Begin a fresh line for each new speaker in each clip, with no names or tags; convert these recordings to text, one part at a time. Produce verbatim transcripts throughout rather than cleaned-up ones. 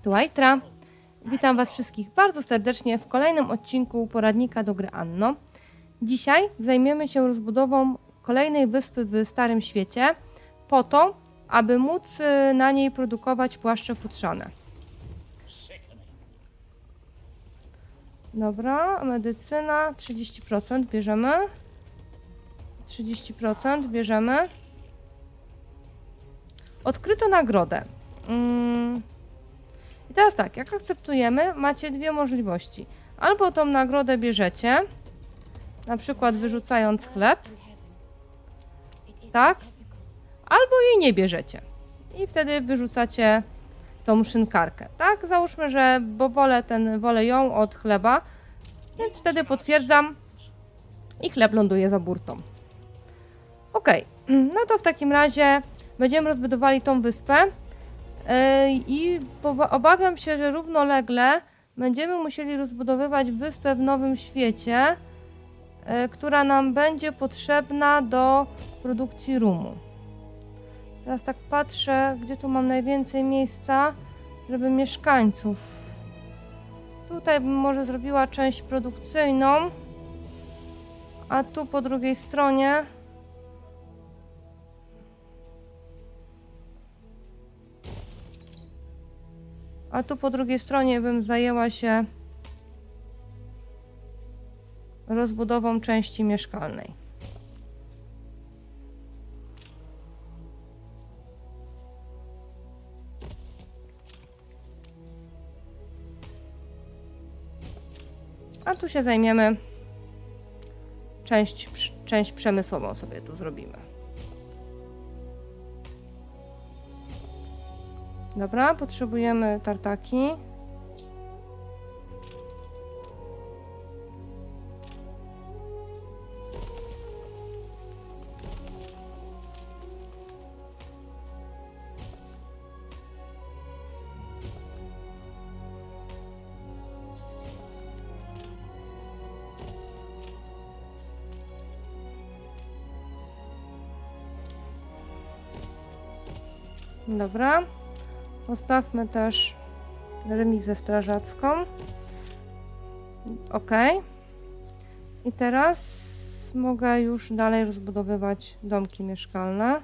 Tu Aitra. Witam Was wszystkich bardzo serdecznie w kolejnym odcinku poradnika do gry Anno. Dzisiaj zajmiemy się rozbudową kolejnej wyspy w Starym Świecie po to, aby móc na niej produkować płaszcze futrzane. Dobra, medycyna trzydzieści procent bierzemy. trzydzieści procent bierzemy. Odkryto nagrodę. Hmm. I teraz tak, jak akceptujemy, macie dwie możliwości. Albo tą nagrodę bierzecie, na przykład wyrzucając chleb, tak? Albo jej nie bierzecie. I wtedy wyrzucacie tą szynkarkę, tak? Załóżmy, że bo wolę, ten, wolę ją od chleba, więc wtedy potwierdzam i chleb ląduje za burtą. Ok, no to w takim razie będziemy rozbudowali tą wyspę yy, i obawiam się, że równolegle będziemy musieli rozbudowywać wyspę w Nowym Świecie, yy, która nam będzie potrzebna do produkcji rumu. Teraz tak patrzę, gdzie tu mam najwięcej miejsca, żeby mieszkańców. Tutaj bym może zrobiła część produkcyjną, a tu po drugiej stronie a tu po drugiej stronie bym zajęła się rozbudową części mieszkalnej. A tu się zajmiemy część, część przemysłową sobie tu zrobimy. Dobra, potrzebujemy tartaki. Dobra. Postawmy też remizę strażacką. Ok. I teraz mogę już dalej rozbudowywać domki mieszkalne.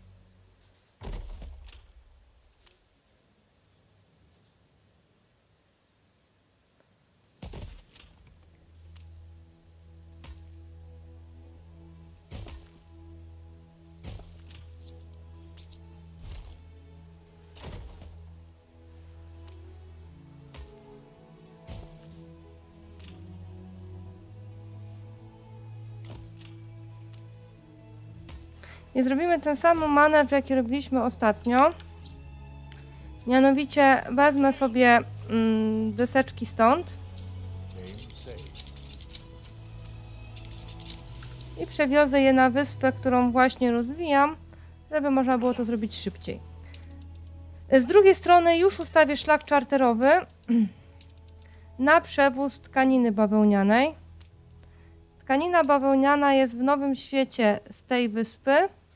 I zrobimy ten sam manewr, jaki robiliśmy ostatnio. Mianowicie wezmę sobie mm, deseczki stąd i przewiozę je na wyspę, którą właśnie rozwijam, żeby można było to zrobić szybciej. Z drugiej strony już ustawię szlak czarterowy na przewóz tkaniny bawełnianej. Tkanina bawełniana jest w Nowym Świecie z tej wyspy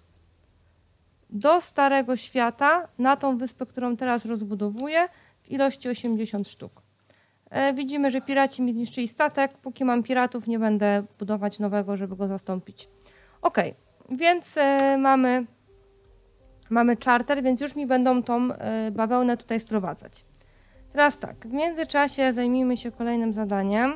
do Starego Świata, na tą wyspę, którą teraz rozbudowuję, w ilości osiemdziesiąt sztuk. E, widzimy, że piraci mi zniszczyli statek. Póki mam piratów, nie będę budować nowego, żeby go zastąpić. Ok, więc e, mamy, mamy czarter, więc już mi będą tą e, bawełnę tutaj sprowadzać. Teraz tak, w międzyczasie zajmijmy się kolejnym zadaniem.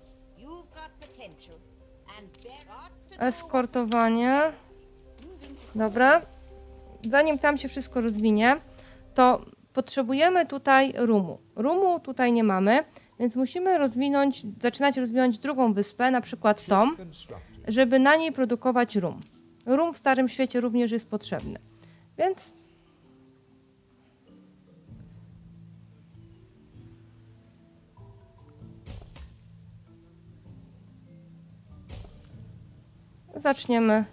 Eskortowanie. Dobra. Zanim tam się wszystko rozwinie, to potrzebujemy tutaj rumu. Rumu tutaj nie mamy, więc musimy rozwinąć, zaczynać rozwijać drugą wyspę, na przykład tą, żeby na niej produkować rum. Rum w Starym Świecie również jest potrzebny. Więc zaczniemy.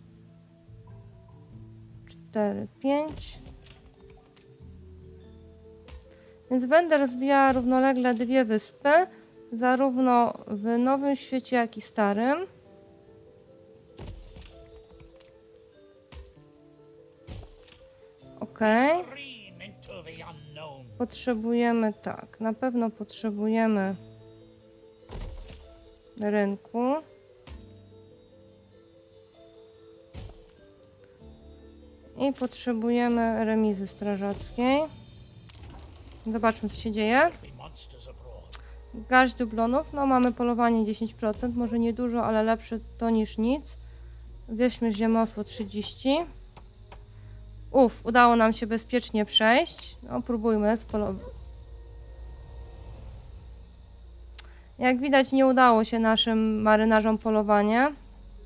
cztery, pięć. Więc będę rozwijała równolegle dwie wyspy, zarówno w Nowym Świecie, jak i Starym. Ok. Potrzebujemy, tak, na pewno potrzebujemy rynku. I potrzebujemy remizy strażackiej. Zobaczmy, co się dzieje. Garść dublonów. No, mamy polowanie dziesięć procent. Może nie dużo, ale lepsze to niż nic. Wieźmy ziemosło trzydzieści. Uf, udało nam się bezpiecznie przejść. No, próbujmy spolować. Jak widać, nie udało się naszym marynarzom polowanie.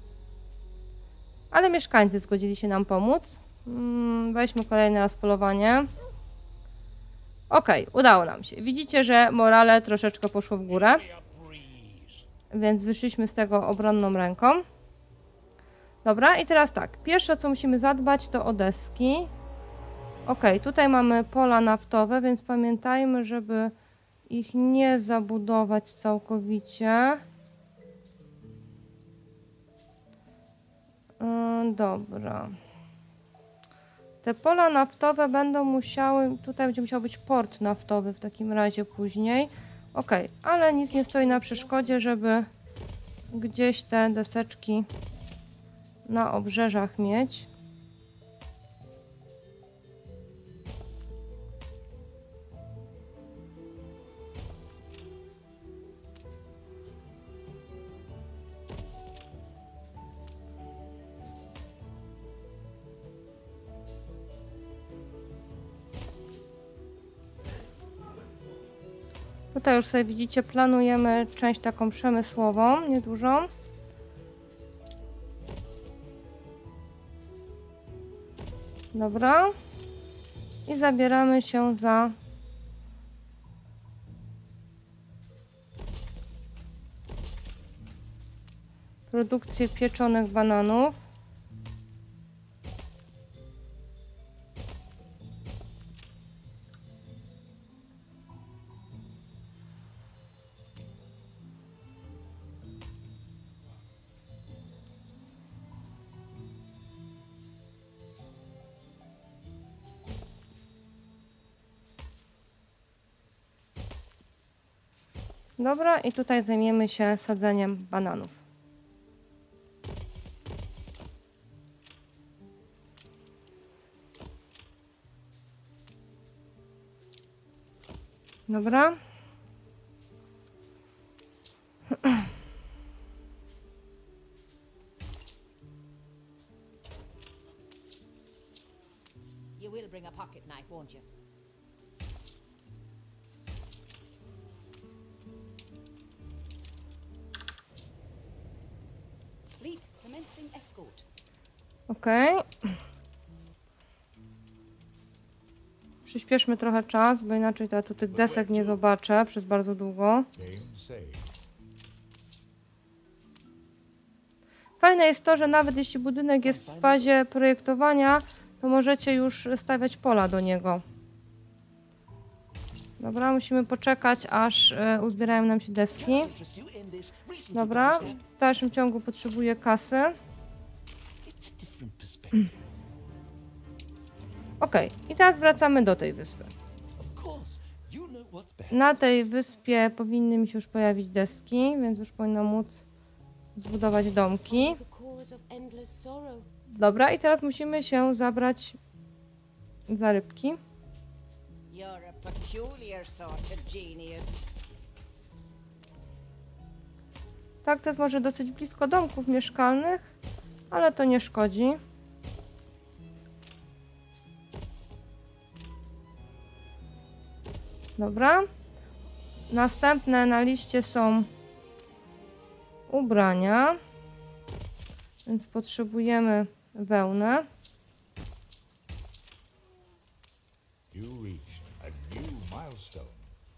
Ale mieszkańcy zgodzili się nam pomóc. Hmm, weźmy kolejny raz polowanie. Ok, udało nam się. Widzicie, że morale troszeczkę poszło w górę. Więc wyszliśmy z tego obronną ręką. Dobra, i teraz tak. Pierwsze, o co musimy zadbać, to o deski. Ok, tutaj mamy pola naftowe, więc pamiętajmy, żeby ich nie zabudować całkowicie. Yy, dobra. Te pola naftowe będą musiały... Tutaj będzie musiał być port naftowy w takim razie później. Ok, ale nic nie stoi na przeszkodzie, żeby gdzieś te deseczki na obrzeżach mieć. Tutaj już sobie widzicie, planujemy część taką przemysłową, niedużą. Dobra. I zabieramy się za produkcję pieczonych bananów. Dobra, i tutaj zajmiemy się sadzeniem bananów. Dobra.
You will bring a pocket knife, won't you? Fleet commencing escort.
Okej. Przyspieszmy trochę czas, bo inaczej to ja tu tych desek nie zobaczę przez bardzo długo. Fajne jest to, że nawet jeśli budynek jest w fazie projektowania, to możecie już stawiać pola do niego. Dobra, musimy poczekać, aż y, uzbierają nam się deski. Dobra, w dalszym ciągu potrzebuję kasy. Ok, i teraz wracamy do tej wyspy. Na tej wyspie powinny mi się już pojawić deski, więc już powinno móc zbudować domki. Dobra, i teraz musimy się zabrać za rybki. Tak, to jest może dosyć blisko domków mieszkalnych, ale to nie szkodzi. Dobra. Następne na liście są ubrania, więc potrzebujemy wełnę.
You reached a new milestone.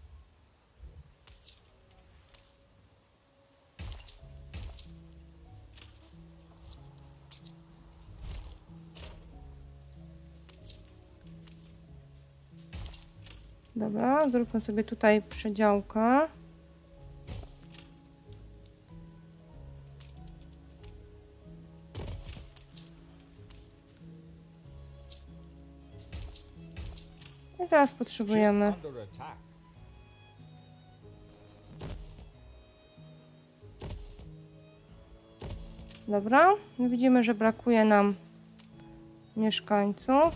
Dobra, zróbmy sobie tutaj przedziałkę. I teraz
Ship
potrzebujemy
under attack.
Dobra, widzimy, że brakuje nam mieszkańców.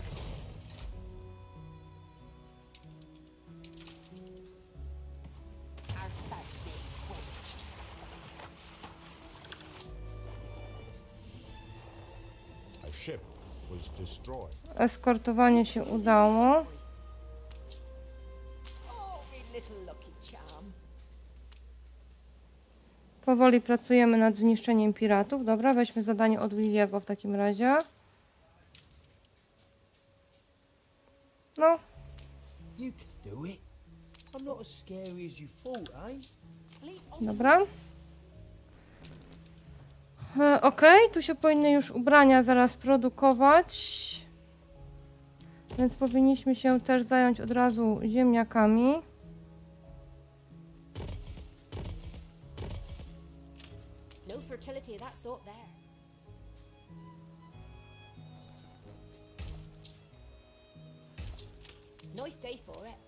Our foes they quenched.
A ship was destroyed.
Eskortowanie się udało.
Oh, me little lucky charm.
Powoli pracujemy nad zniszczeniem piratów. Dobra, weźmy zadanie od Williego w takim razie. No,
You can do it. I'm not as scary as you thought, eh?
Fleet on
dobra. E, Okej, tu się powinny już ubrania zaraz produkować. Więc powinniśmy się też zająć od razu ziemniakami.
no fertility of that sort there. Nice day for it.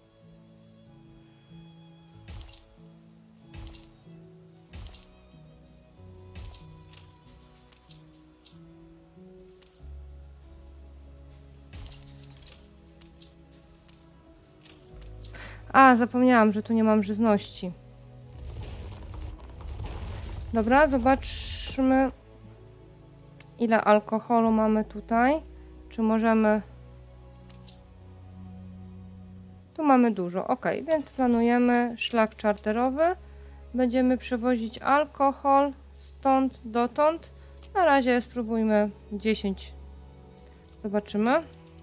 A, zapomniałam, że tu nie mam żyzności. Dobra, zobaczmy, ile alkoholu mamy tutaj. Czy możemy... Tu mamy dużo, ok, więc planujemy szlak czarterowy. Będziemy przewozić alkohol stąd dotąd. Na razie spróbujmy dziesięć. Zobaczymy.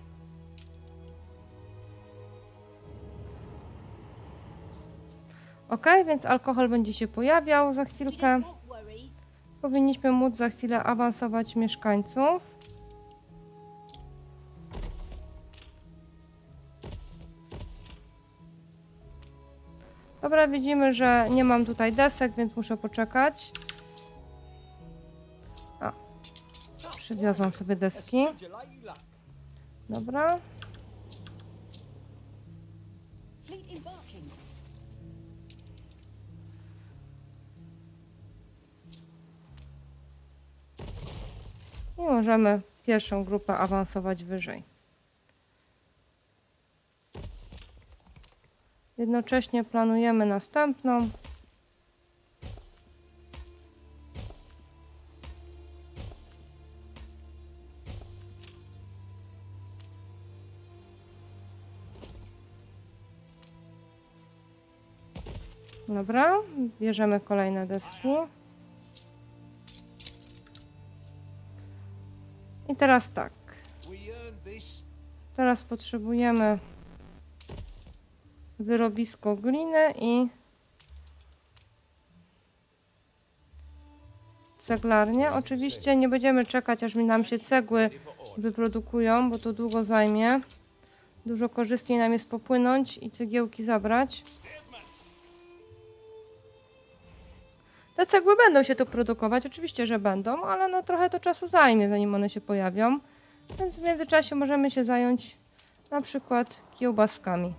Ok, więc alkohol będzie się pojawiał za
You
chwilkę.
don't want worries.
Powinniśmy móc za chwilę awansować mieszkańców. Dobra, widzimy, że nie mam tutaj desek, więc muszę poczekać. A, przywiozłam sobie deski. Dobra.
Fleet embarking.
I możemy pierwszą grupę awansować wyżej. Jednocześnie planujemy następną. Dobra, bierzemy kolejne deski. I teraz tak. Teraz potrzebujemy wyrobisko gliny i ceglarnię. Oczywiście nie będziemy czekać, aż mi nam się cegły wyprodukują, bo to długo zajmie. Dużo korzystniej nam jest popłynąć i cegiełki zabrać. Te cegły będą się tu produkować, oczywiście, że będą, ale no trochę to czasu zajmie, zanim one się pojawią. Więc w międzyczasie możemy się zająć na przykład kiełbaskami.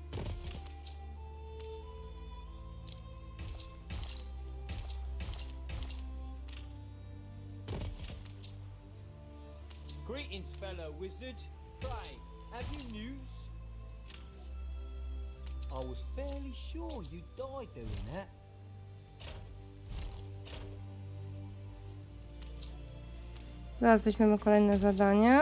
Greetings, fellow wizard. Pray, have you news? I was fairly sure you died doing that.
Teraz weźmiemy kolejne zadanie.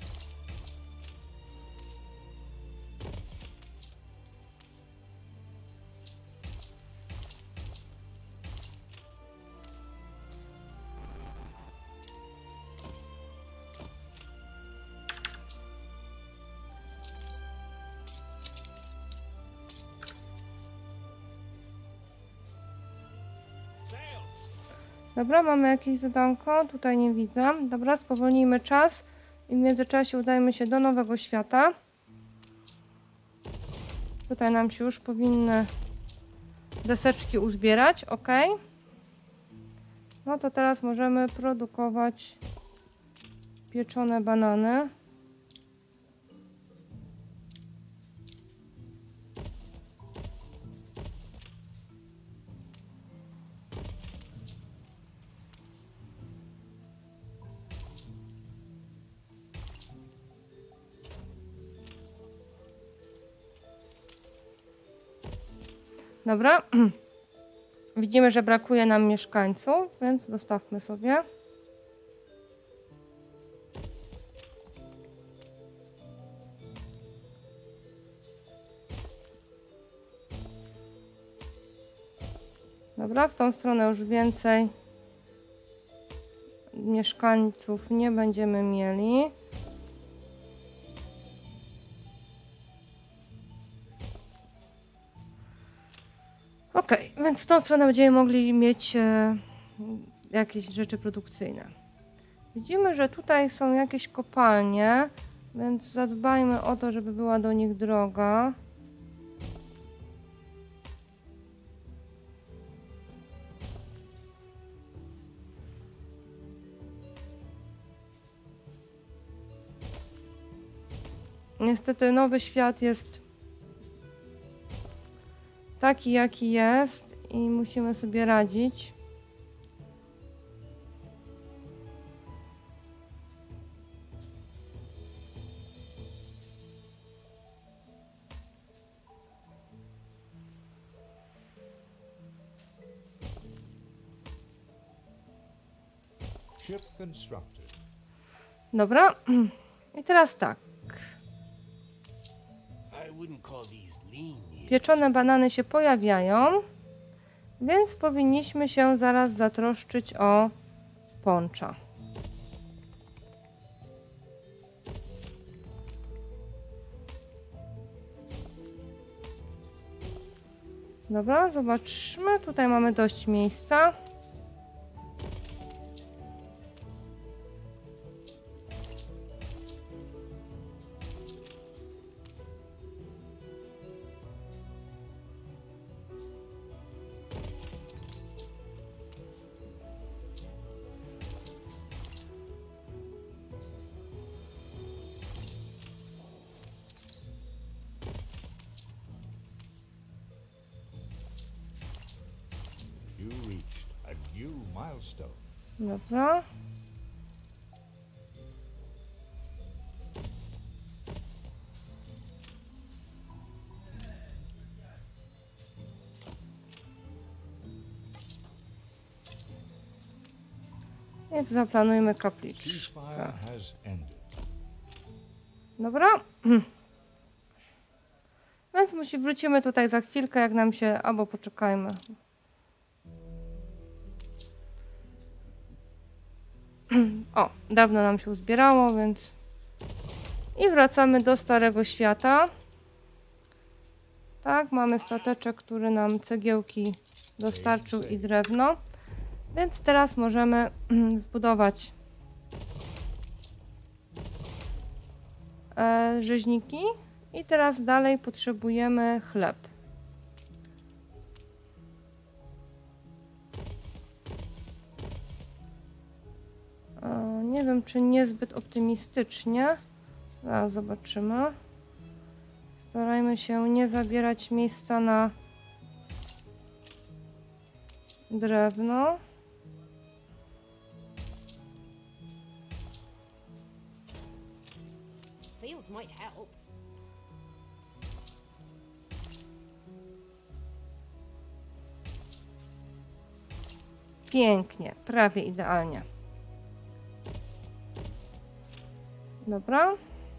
Dobra, mamy jakieś zadanko? Tutaj nie widzę. Dobra, spowolnijmy czas i w międzyczasie udajmy się do Nowego Świata. Tutaj nam się już powinny deseczki uzbierać, ok. No to teraz możemy produkować pieczone banany. Dobra. Widzimy, że brakuje nam mieszkańców, więc dostawmy sobie. Dobra, w tą stronę już więcej mieszkańców nie będziemy mieli. Ok, więc w tą stronę będziemy mogli mieć e, jakieś rzeczy produkcyjne. Widzimy, że tutaj są jakieś kopalnie, więc zadbajmy o to, żeby była do nich droga. Niestety nowy świat jest taki, jaki jest i musimy sobie radzić.
Ship constructed.
Dobra. I teraz tak.
I wouldn't call these lean yet.
Pieczone banany się pojawiają, więc powinniśmy się zaraz zatroszczyć o poncza. Dobra, zobaczmy. Tutaj mamy dość miejsca.
You reached a new milestone.
Dobra. I zaplanujmy kapliczkę.
Ceasefire has ended.
Dobra. Więc musi wrócimy tutaj za chwilkę, jak nam się... Albo poczekajmy. O, dawno nam się uzbierało, więc... I wracamy do Starego Świata. Tak, mamy stateczek, który nam cegiełki dostarczył i drewno. Więc teraz możemy zbudować e, rzeźniki. I teraz dalej potrzebujemy chleb. E, nie wiem, czy niezbyt optymistycznie. Zaraz zobaczymy. Starajmy się nie zabierać miejsca na drewno.
Fields might help.
Pięknie, prawie idealnie. Dobra.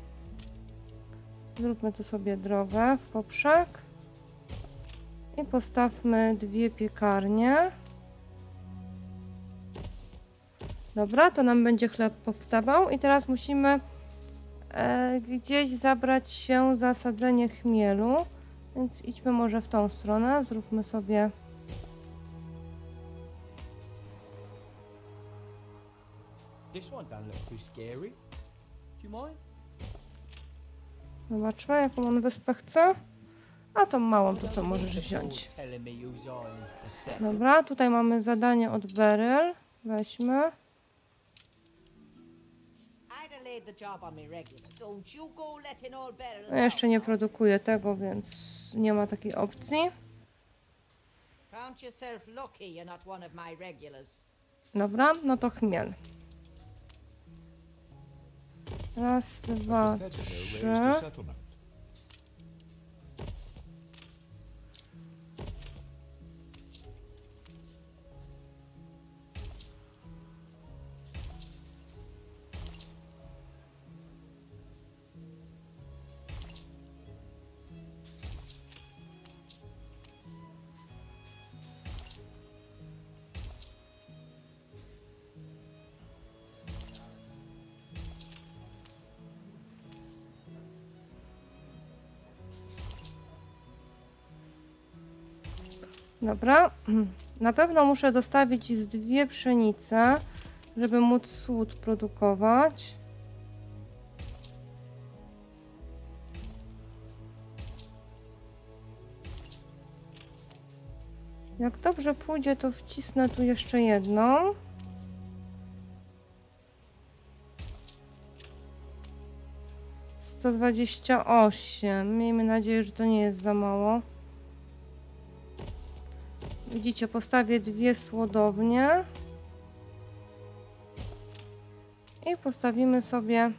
Zróbmy tu sobie drogę w poprzek. I postawmy dwie piekarnie. Dobra, to nam będzie chleb powstawał. I teraz musimy e, gdzieś zabrać się za sadzenie chmielu. Więc idźmy może w tą stronę. Zróbmy sobie...
This one don't look too scary. Do you mind?
Zobaczmy, jaką on wyspę chce. A tą małą to co możesz wziąć.
Telling me whose islands to set.
Dobra, tutaj mamy zadanie od Beryl. Weźmy.
I'd have laid the job on me regular. Don't you go letting all better.
No, jeszcze nie produkuję tego, więc nie ma takiej opcji.
Count yourself lucky you're not one of my regulars.
Dobra, no to chmiel. Raz, dwa,
Competitor
trzy.
raised a settlement.
Dobra. Na pewno muszę dostawić z dwie pszenice, żeby móc słód produkować. Jak dobrze pójdzie, to wcisnę tu jeszcze jedną. sto dwadzieścia osiem. Miejmy nadzieję, że to nie jest za mało. Widzicie, postawię dwie słodownie. I postawimy sobie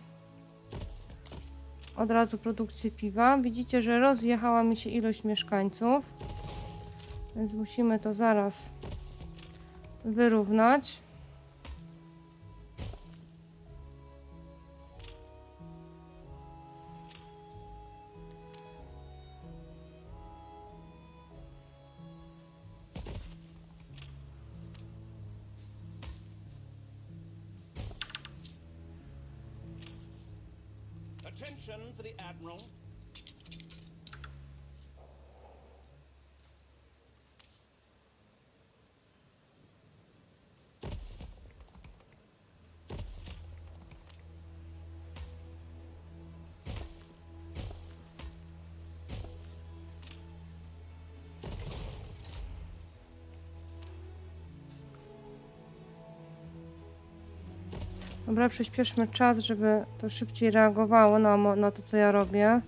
od razu produkcję piwa. Widzicie, że rozjechała mi się ilość mieszkańców. Więc musimy to zaraz wyrównać.
Attention for the Admiral.
Dobra, przyspieszmy czas, żeby to szybciej reagowało na, na to, co ja robię.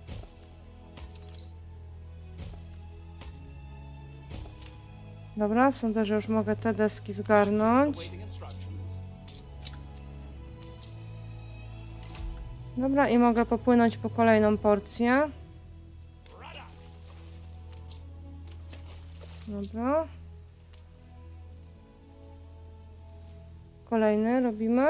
Dobra, sądzę, że już mogę te deski zgarnąć. Dobra, i mogę popłynąć po kolejną porcję. Dobra. Kolejny robimy.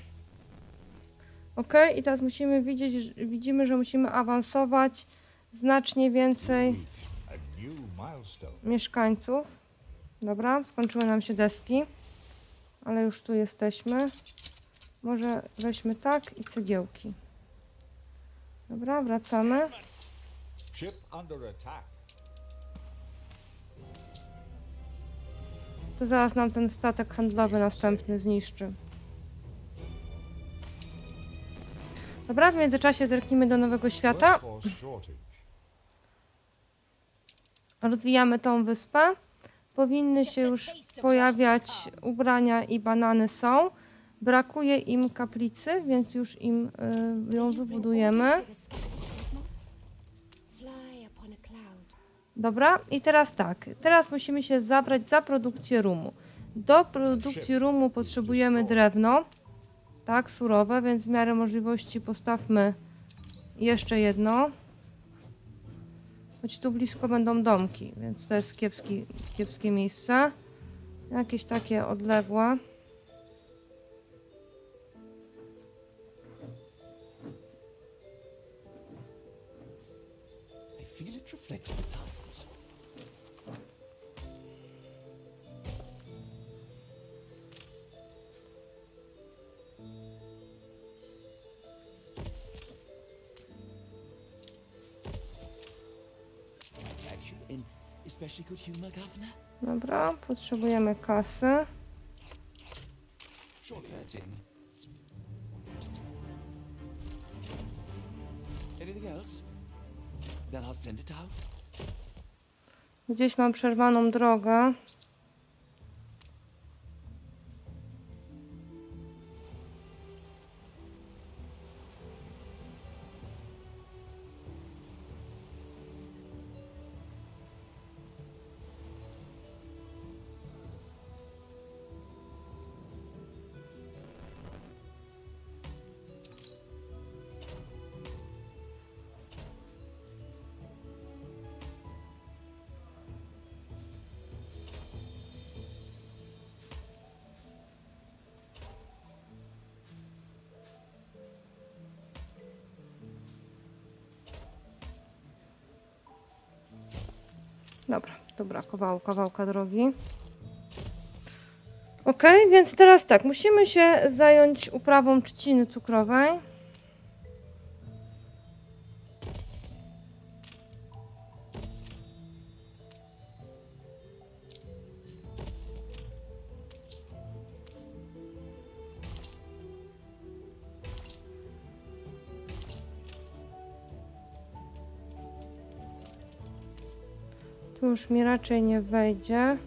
Ok, i teraz musimy widzieć, widzimy, że musimy awansować znacznie więcej
A new milestone.
mieszkańców. Dobra, skończyły nam się deski, ale już tu jesteśmy. Może weźmy tak i cegiełki. Dobra, wracamy.
Ship under attack.
To zaraz nam ten statek handlowy następny zniszczy. Dobra, w międzyczasie zerknijmy do Nowego Świata.
Workforce shortage.
Rozwijamy tą wyspę. Powinny się już pojawiać ubrania i banany są. Brakuje im kaplicy, więc już im y, ją wybudujemy. Dobra, i teraz tak. Teraz musimy się zabrać za produkcję rumu. Do produkcji rumu potrzebujemy drewno. Tak, surowe, więc w miarę możliwości postawmy jeszcze jedno. Choć tu blisko będą domki, więc to jest kiepski, kiepskie miejsce. Jakieś takie odległe.
I feel it reflects the tiles. Glad you're in especially good humor, Governor.
Dobra, potrzebujemy kasy.
Surely that's in. Anything else? Then I'll send it out.
Gdzieś mam przerwaną drogę. Dobra, to brakowało kawałka drogi. Ok, więc teraz tak, musimy się zająć uprawą trzciny cukrowej. Tu już mi raczej nie wejdzie.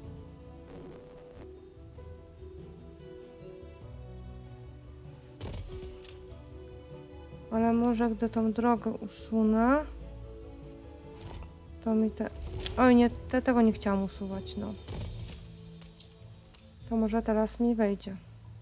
Ale może gdy tą drogę usunę, to mi te... Oj, nie, te, tego nie chciałam usuwać, no. To może teraz mi wejdzie.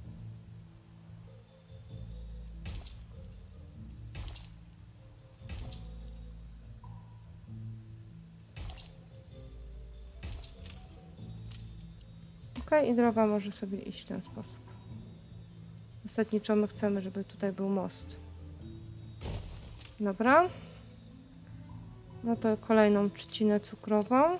Ok, i droga może sobie iść w ten sposób. Zasadniczo my chcemy, żeby tutaj był most. Dobra. No to kolejną trzcinę cukrową.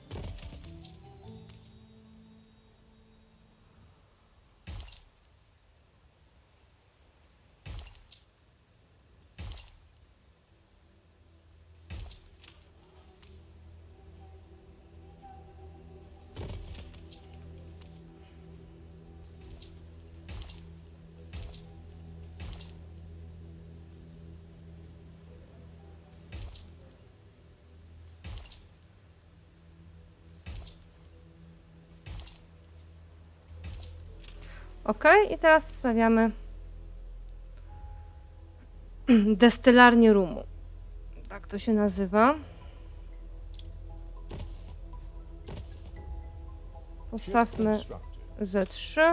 Ok, i teraz stawiamy destylarnię rumu. Tak to się nazywa. Postawmy Z trzy.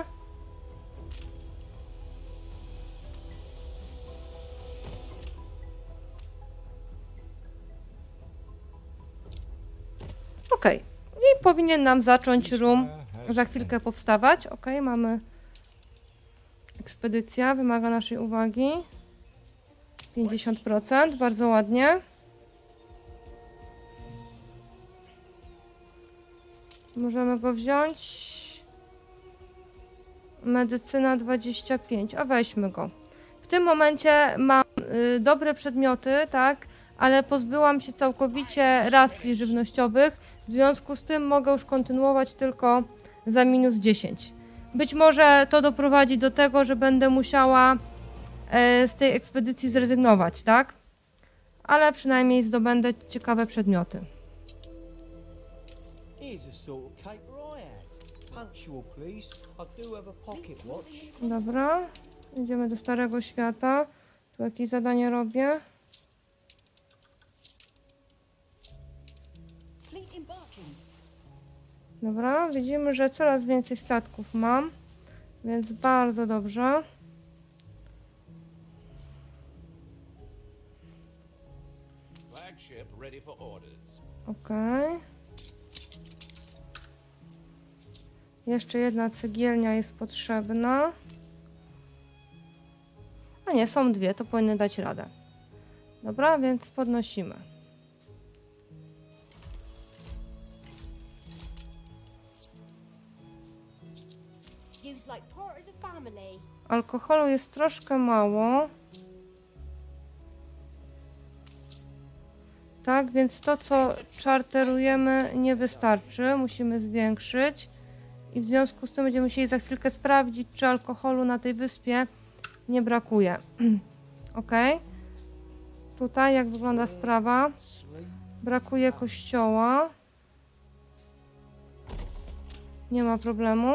Ok, i powinien nam zacząć rum za chwilkę powstawać. Ok, mamy ekspedycja, wymaga naszej uwagi. pięćdziesiąt procent, bardzo ładnie. Możemy go wziąć. Medycyna dwadzieścia pięć, a weźmy go. W tym momencie mam y, dobre przedmioty, tak, ale pozbyłam się całkowicie racji żywnościowych. W związku z tym mogę już kontynuować tylko za minus dziesięć. Być może to doprowadzi do tego, że będę musiała e, z tej ekspedycji zrezygnować, tak? Ale przynajmniej zdobędę ciekawe przedmioty.
Here's a sort of caper I had. Punctual, please. I do have a pocket watch.
Dobra, idziemy do Starego Świata. Tu jakieś zadanie robię.
Fleet embarking.
Dobra, widzimy, że coraz więcej statków mam, więc bardzo dobrze.
Flagship ready for orders.
Okej. Jeszcze jedna cegielnia jest potrzebna. A nie, są dwie, to powinny dać radę. Dobra, więc podnosimy.
Use like part of the family.
Alkoholu jest troszkę mało. Tak, więc to, co czarterujemy, nie wystarczy. Musimy zwiększyć. I w związku z tym będziemy musieli za chwilkę sprawdzić, czy alkoholu na tej wyspie nie brakuje. Ok. Tutaj jak wygląda sprawa? Brakuje kościoła. Nie ma problemu.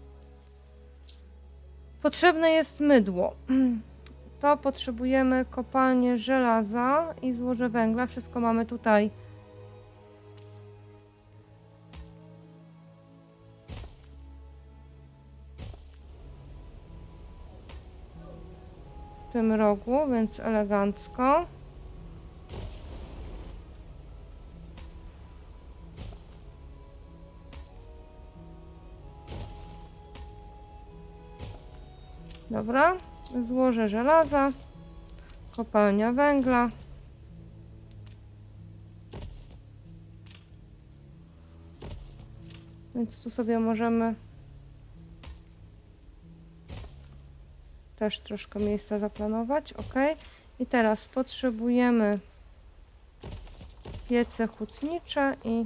Potrzebne jest mydło. To potrzebujemy kopalnię żelaza i złoże węgla. Wszystko mamy tutaj. W tym rogu, więc elegancko. Dobra, złoże żelaza, kopalnia węgla. Więc tu sobie możemy też troszkę miejsca zaplanować. Ok. I teraz potrzebujemy piece hutnicze i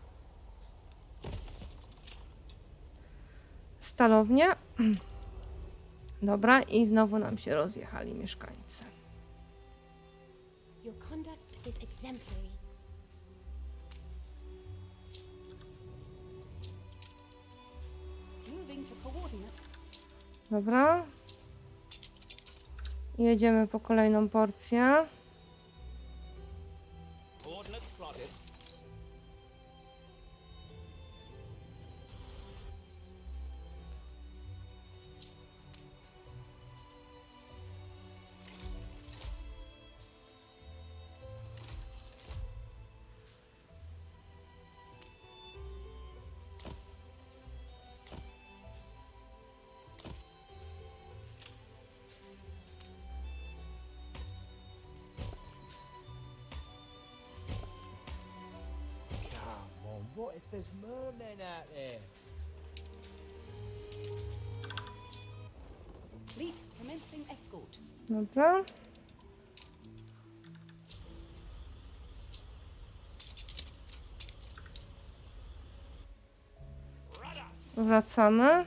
stalownię. Dobra, i znowu nam się rozjechali mieszkańcy.
Your conduct is exemplary. Moving to coordinates.
Dobra. Jedziemy po kolejną porcję.
Coordinates plotted.
Come on, what if there's mermen out there?
Fleet commencing escort.
Dobra. Wracamy.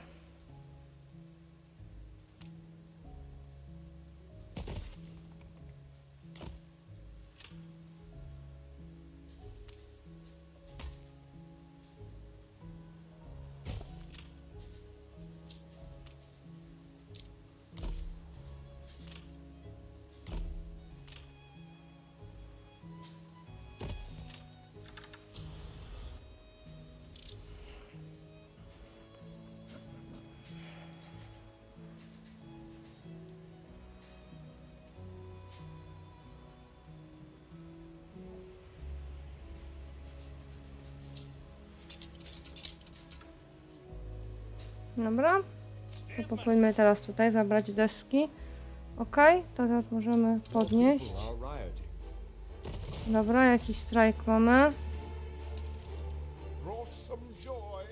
Dobra. To powinny teraz tutaj zabrać deski. Ok, to teraz możemy podnieść.
People are rioting.
Dobra, jakiś strajk mamy.
Brought some joy.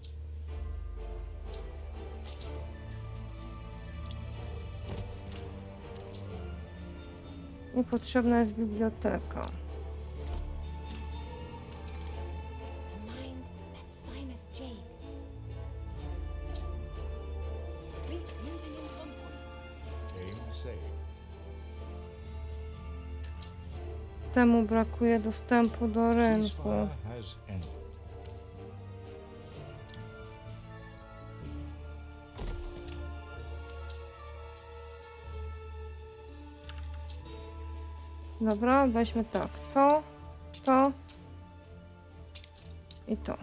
I potrzebna jest biblioteka.
A mind as fine as jade. Fleet moving in convoy.
Aim saved.
Temu brakuje dostępu do rynku.
Ceasefire has ended.
Dobra, weźmy tak. To, to i to.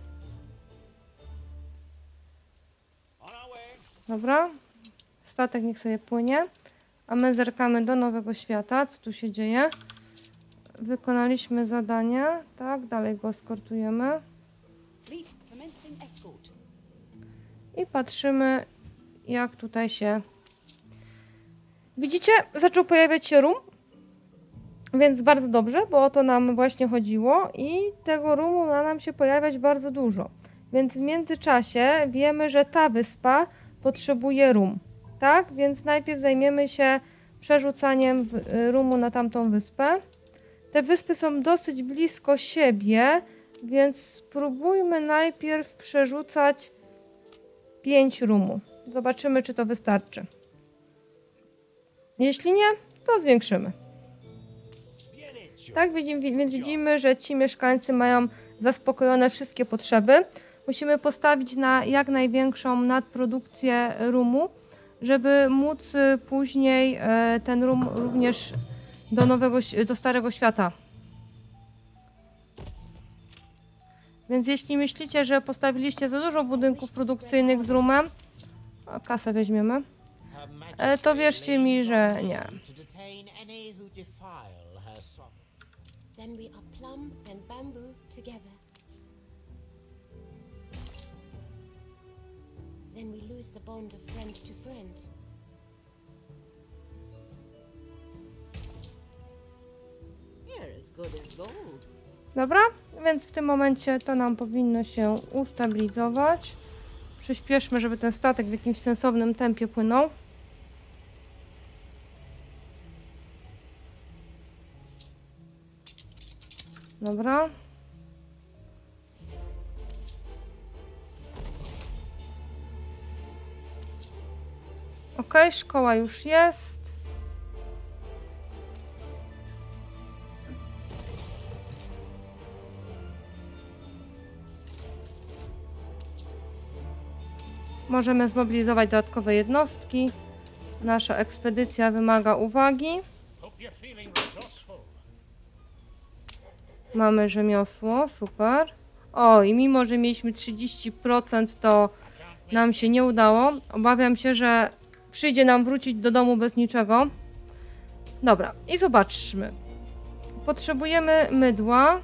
On our way.
Dobra. Statek niech sobie płynie. A my zerkamy do Nowego Świata. Co tu się dzieje? Wykonaliśmy zadanie. Tak, dalej go eskortujemy.
Fleet commencing escort.
I patrzymy, jak tutaj się... Widzicie? Zaczął pojawiać się rum. Więc bardzo dobrze, bo o to nam właśnie chodziło. I tego rumu ma nam się pojawiać bardzo dużo. Więc w międzyczasie wiemy, że ta wyspa potrzebuje rum. Tak? Więc najpierw zajmiemy się przerzucaniem w- rumu na tamtą wyspę. Te wyspy są dosyć blisko siebie, więc spróbujmy najpierw przerzucać pięć rumu. Zobaczymy, czy to wystarczy. Jeśli nie, to zwiększymy. Tak, widzimy, więc widzimy, że ci mieszkańcy mają zaspokojone wszystkie potrzeby. Musimy postawić na jak największą nadprodukcję rumu, żeby móc y, później e, ten rum również do nowego, ś- do Starego Świata. Więc jeśli myślicie, że postawiliście za dużo budynków produkcyjnych z rumem, a kasę weźmiemy, e, to wierzcie mi, że nie.
To detain any who defile her sovereign.
Then we are plum and bamboo together. Then we lose the bond of friend to friend.
You're as good as gold.
Dobra, więc w tym momencie to nam powinno się ustabilizować. Przyspieszmy, żeby ten statek w jakimś sensownym tempie płynął. Dobra. Ok, szkoła już jest. Możemy zmobilizować dodatkowe jednostki. Nasza ekspedycja wymaga uwagi. Mamy rzemiosło, super. O, i mimo, że mieliśmy trzydzieści procent, to nam się nie udało. Obawiam się, że przyjdzie nam wrócić do domu bez niczego. Dobra, i zobaczmy. Potrzebujemy mydła.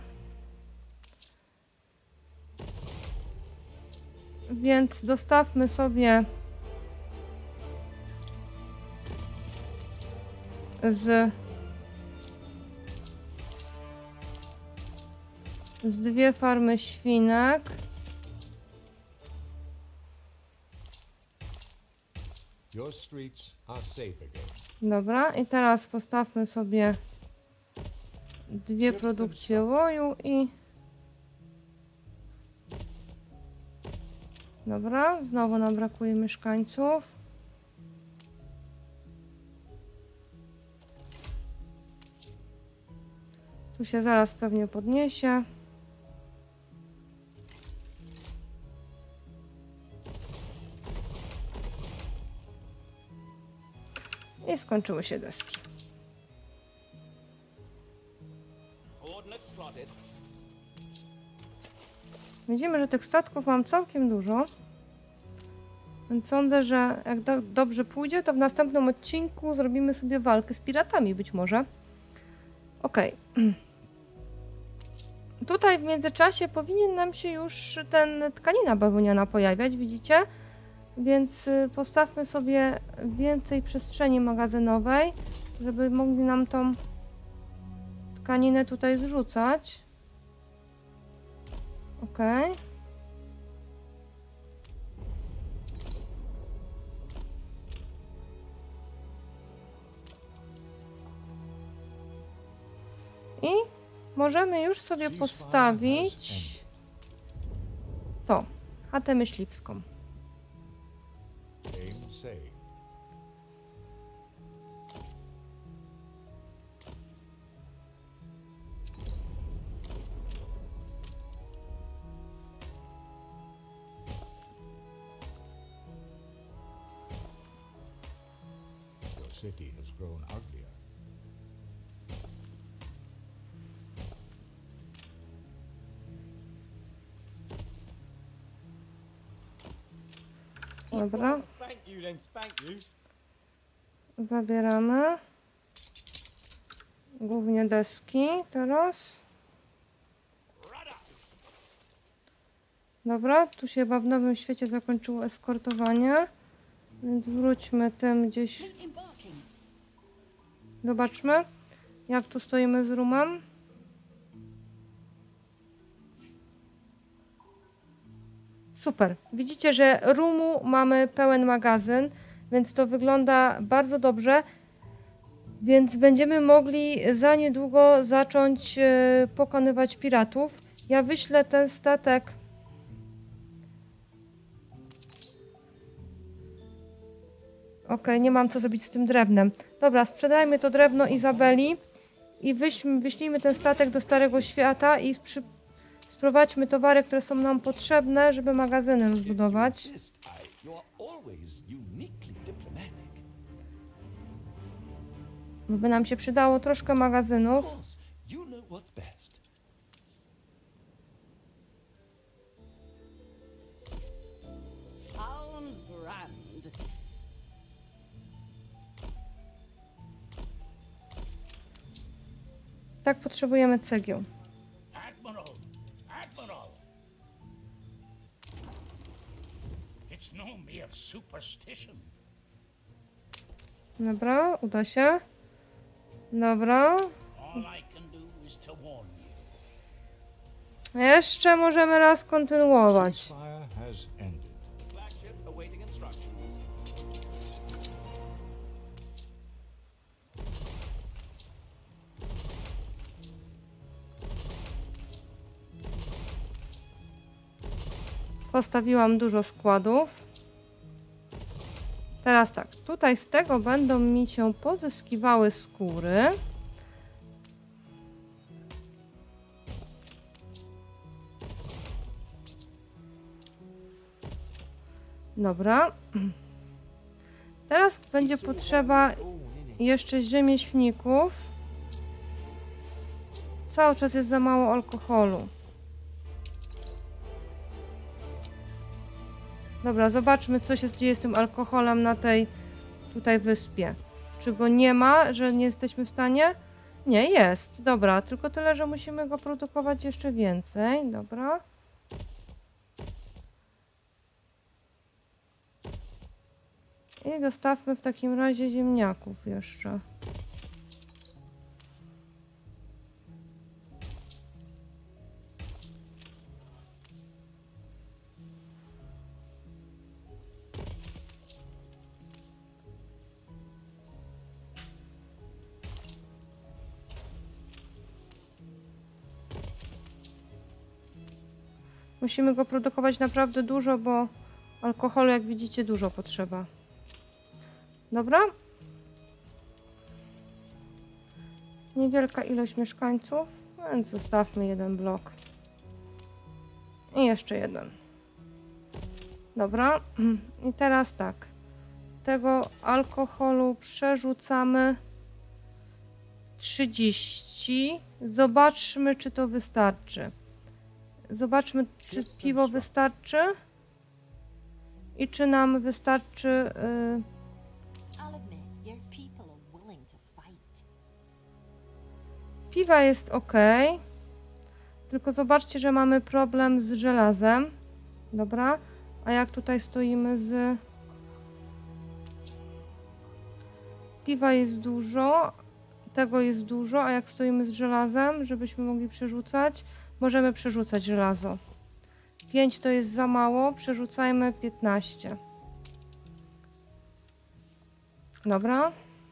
Więc dostawmy sobie z, z dwie farmy świnek.
Your streets are safe again.
Dobra, i teraz postawmy sobie dwie produkcje łoju i... Dobra, znowu nam brakuje mieszkańców. Tu się zaraz pewnie podniesie. I skończyły się deski.
Coordinates plotted.
Widzimy, że tych statków mam całkiem dużo. Więc sądzę, że jak do, dobrze pójdzie, to w następnym odcinku zrobimy sobie walkę z piratami być może. Okej. Okay. Tutaj w międzyczasie powinien nam się już ten tkanina bawełniana pojawiać, widzicie? Więc postawmy sobie więcej przestrzeni magazynowej, żeby mogli nam tą tkaninę tutaj zrzucać. Okej. Okay. I możemy już sobie postawić to, chatę myśliwską.
Aim say. Your city has grown uglier.
Dobra,
Thank you, then spank you.
zabieramy głównie deski teraz. Dobra, tu się chyba w Nowym Świecie zakończyło eskortowanie, więc wróćmy tym gdzieś. Zobaczmy, jak tu stoimy z rumem. Super. Widzicie, że rumu mamy pełen magazyn, więc to wygląda bardzo dobrze. Więc będziemy mogli za niedługo zacząć yy, pokonywać piratów. Ja wyślę ten statek. Ok, nie mam co zrobić z tym drewnem. Dobra, sprzedajmy to drewno Izabeli i wyślmy, wyślijmy ten statek do Starego Świata i przy, sprowadźmy towary, które są nam potrzebne, żeby magazyny zbudować. Bo by nam się przydało troszkę magazynów.
Sounds grand.
Tak, potrzebujemy cegieł.
Admiral! Admiral! It's no mere superstition.
Dobra, uda się. Dobra.
All I can do is to warn you.
Jeszcze możemy raz kontynuować.
Fire has ended.
Flagship awaiting instructions.
Postawiłam dużo składów. Teraz tak, tutaj z tego będą mi się pozyskiwały skóry. Dobra. Teraz będzie potrzeba jeszcze rzemieślników. Cały czas jest za mało alkoholu. Dobra, zobaczmy, co się dzieje z tym alkoholem na tej tutaj wyspie. Czy go nie ma, że nie jesteśmy w stanie? Nie, jest. Dobra, tylko tyle, że musimy go produkować jeszcze więcej. Dobra. I dostawmy w takim razie ziemniaków jeszcze. Musimy go produkować naprawdę dużo, bo alkoholu, jak widzicie, dużo potrzeba. Dobra. Niewielka ilość mieszkańców, więc zostawmy jeden blok. I jeszcze jeden. Dobra. I teraz tak. Tego alkoholu przerzucamy trzydzieści. Zobaczmy, czy to wystarczy. Zobaczmy, czy piwo wystarczy. I czy nam wystarczy... Yy... Piwa jest ok. Tylko zobaczcie, że mamy problem z żelazem. Dobra. A jak tutaj stoimy z... Piwa jest dużo. Tego jest dużo. A jak stoimy z żelazem, żebyśmy mogli przerzucać, możemy przerzucać żelazo. pięć to jest za mało. Przerzucajmy piętnaście. Dobra.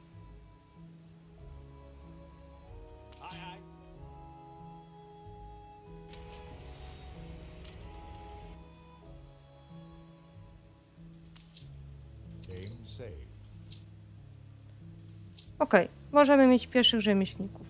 Ok, możemy mieć pierwszych rzemieślników.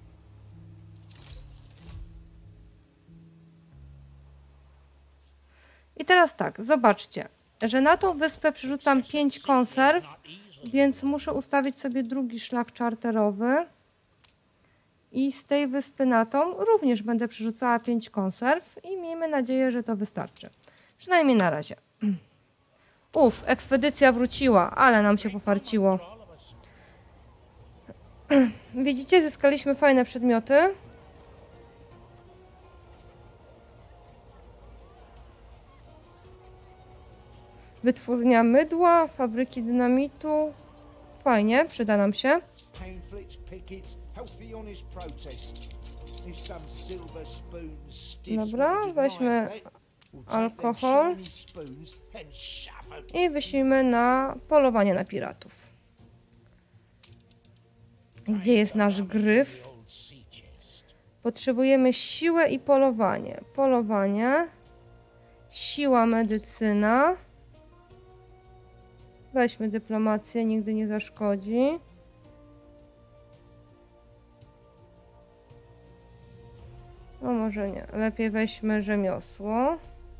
I teraz tak, zobaczcie, że na tą wyspę przerzucam pięć konserw, więc muszę ustawić sobie drugi szlak czarterowy. I z tej wyspy na tą również będę przerzucała pięć konserw i miejmy nadzieję, że to wystarczy. Przynajmniej na razie. Uf, ekspedycja wróciła, ale nam się pofarciło. Widzicie, zyskaliśmy fajne przedmioty. Wytwórnia mydła, fabryki dynamitu. Fajnie, przyda nam się. Dobra, weźmy alkohol i wyślijmy na polowanie na piratów. Gdzie jest nasz gryf? Potrzebujemy siłę i polowanie. Polowanie. Siła, medycyna. Weźmy dyplomację, nigdy nie zaszkodzi. No może nie. Lepiej weźmy rzemiosło.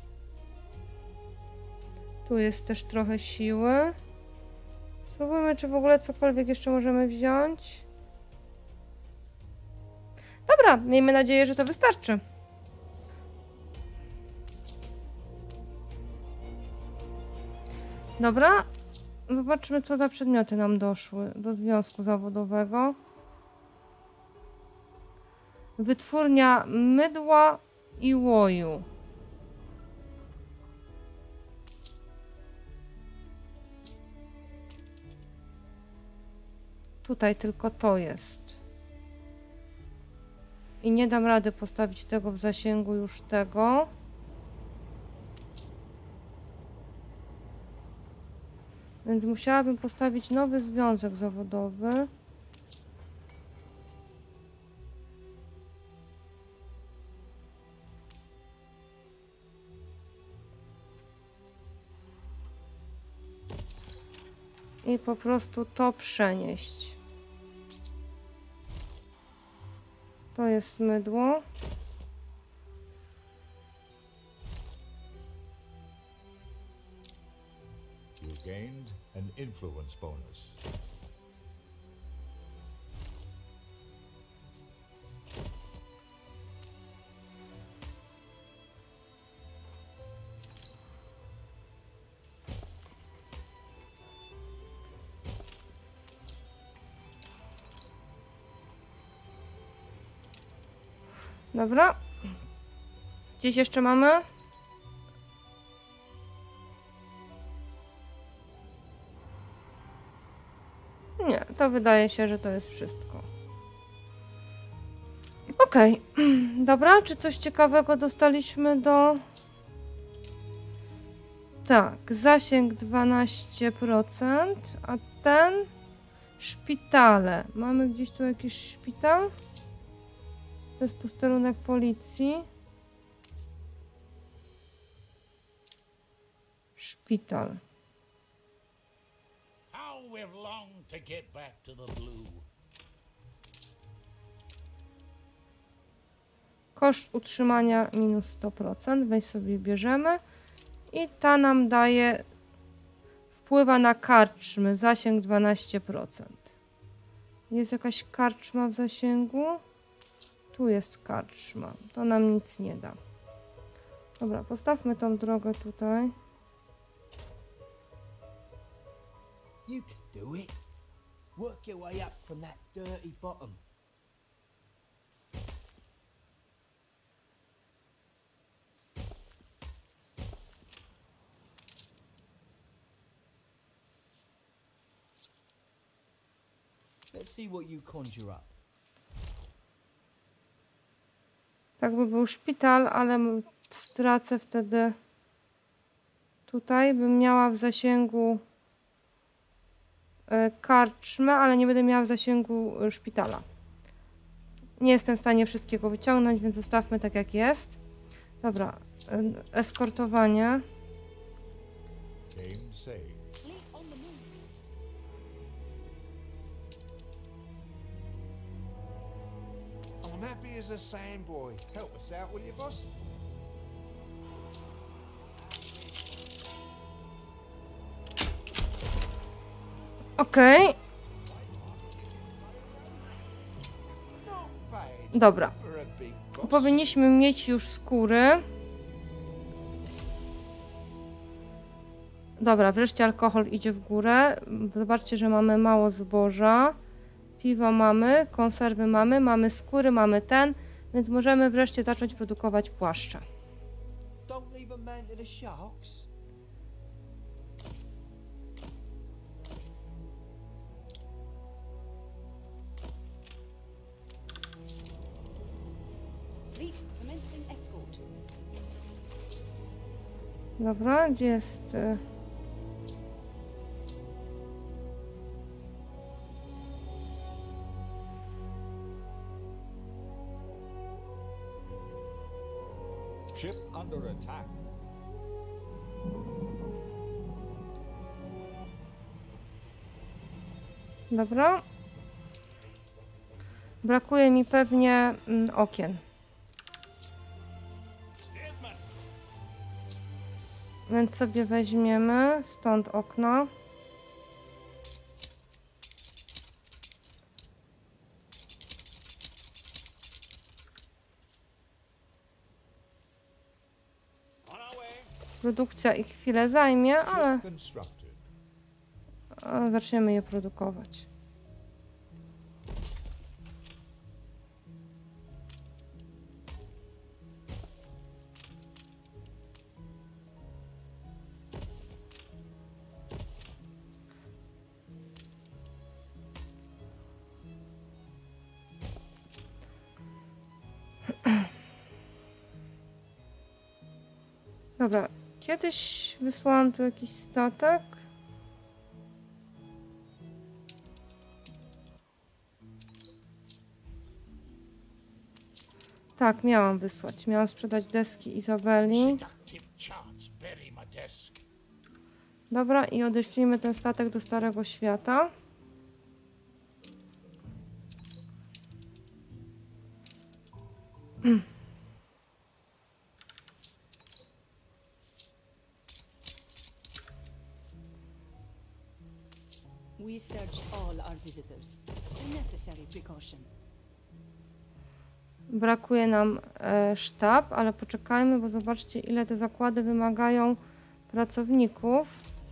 Tu jest też trochę siły. Spróbujmy, czy w ogóle cokolwiek jeszcze możemy wziąć. Dobra, miejmy nadzieję, że to wystarczy. Dobra, zobaczmy, co za przedmioty nam doszły do związku zawodowego. Wytwórnia mydła i łoju. Tutaj tylko to jest. I nie dam rady postawić tego w zasięgu już tego. Więc musiałabym postawić nowy związek zawodowy. I po prostu to przenieść. To jest mydło.
influence bonus.
Dobra. Gdzieś jeszcze mamy? Nie, to wydaje się, że to jest wszystko. Okej. Dobra, czy coś ciekawego dostaliśmy do... Tak, zasięg dwanaście procent, a ten... Szpitale. Mamy gdzieś tu jakiś szpital? To jest posterunek policji. Szpital.
How we've longed to get back to the blue.
Koszt utrzymania minus sto procent. Weź sobie bierzemy. I ta nam daje... Wpływa na karczmy. Zasięg dwanaście procent. Jest jakaś karczma w zasięgu? Tu jest karczma. To nam nic nie da. Dobra, postawmy tą drogę tutaj.
You can do it. Work your way up from that dirty bottom. Let's see what you conjure up.
Tak by był szpital, ale m- stracę wtedy... Tutaj bym miała w zasięgu e, karczmę, ale nie będę miała w zasięgu e, szpitala. Nie jestem w stanie wszystkiego wyciągnąć, więc zostawmy tak jak jest. Dobra, e, eskortowanie.
Game saved.
Fleet on the move.
I'm happy as a sandboy. Help us out, will you, boss?
Okej,
Not bad
dobra.
for a big boss.
Powinniśmy mieć już skóry. Dobra, wreszcie alkohol idzie w górę. Zobaczcie, że mamy mało zboża. Piwo mamy, konserwy mamy, mamy skóry, mamy ten, więc możemy wreszcie zacząć produkować płaszcze.
Don't leave a man to the sharks.
Fleet commencing escort.
Dobra, gdzie jest... y,
Ship under attack.
Dobra. Brakuje mi pewnie mm, okien.
Steersman,
Więc sobie weźmiemy stąd okno.
on our way.
Produkcja ich chwilę zajmie, ale
Ship constructed.
a, zaczniemy je produkować. Dobra, kiedyś wysłałam tu jakiś statek. Tak, miałam wysłać. Miałam sprzedać deski Izabeli.
Seductive charts bury my desk.
Dobra, i odeślijmy ten statek do Starego Świata.
We search all our visitors. A necessary precaution.
Brakuje nam e, sztab, ale poczekajmy, bo zobaczcie, ile te zakłady wymagają pracowników.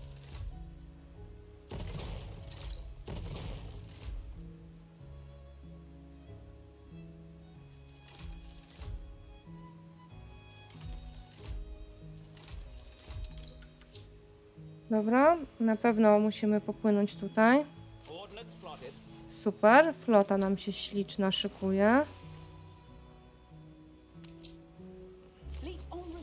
Dobra, na pewno musimy popłynąć tutaj.
Ordnance plotted.
Super, flota nam się śliczna szykuje.
Fleet en route.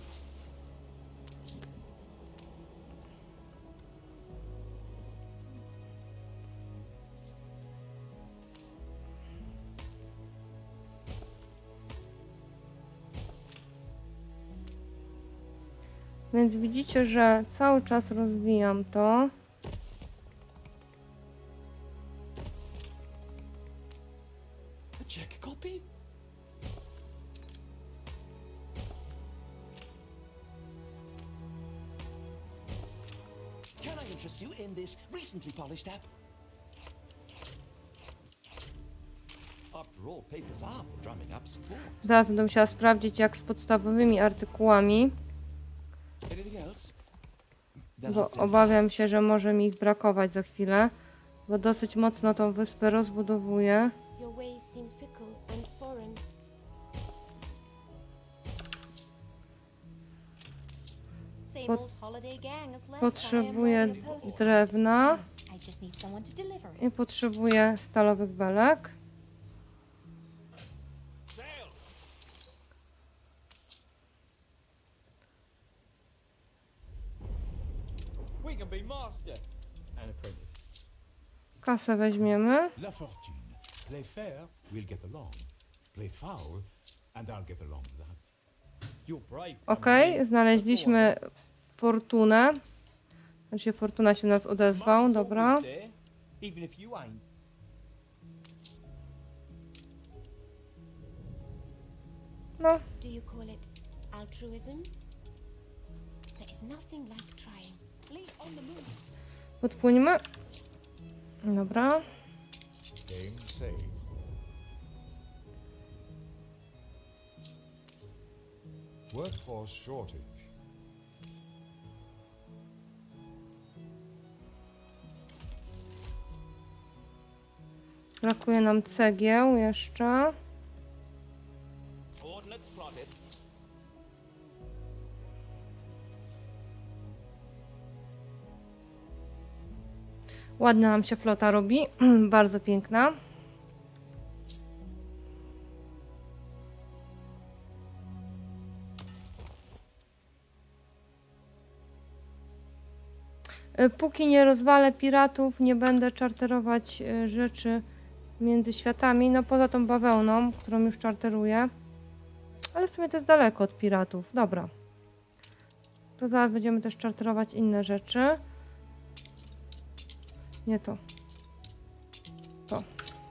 Więc widzicie, że cały czas rozwijam to.
A check copy? Can I interest you in this recently polished app? After all, papers are for drumming up support.
Teraz będę musiała sprawdzić, jak z podstawowymi artykułami,
Anything else? Then I'll
bo
send
obawiam się, że może mi ich brakować za chwilę, bo dosyć mocno tą wyspę rozbudowuję.
Your ways seem fickle and foreign.
Same
Pot-
old holiday gang as last
Potrzebuję
time. I'm writing a
drewna
post. I just need someone to deliver it.
i potrzebuję stalowych belek.
Sails.
We can be master and apprentice.
Kasę weźmiemy.
La fortune. Play fair, we'll get along. Play foul, and I'll get along with that.
You're brave.
Okej, znaleźliśmy fortunę. Znaczy, fortuna się nas odezwał, dobra.
Even if you ain't.
No,
Do you call it altruism? There is nothing like trying.
Fleet on the move.
podpłyńmy. Dobra.
Game saved. Workforce shortage.
Brakuje nam cegieł jeszcze.
Ordnance plotted.
Ładna nam się flota robi. Bardzo piękna. E, Póki nie rozwalę piratów, nie będę czarterować e, rzeczy między światami. No poza tą bawełną, którą już czarteruję. Ale w sumie to jest daleko od piratów. Dobra. To zaraz będziemy też czarterować inne rzeczy. Nie to. To.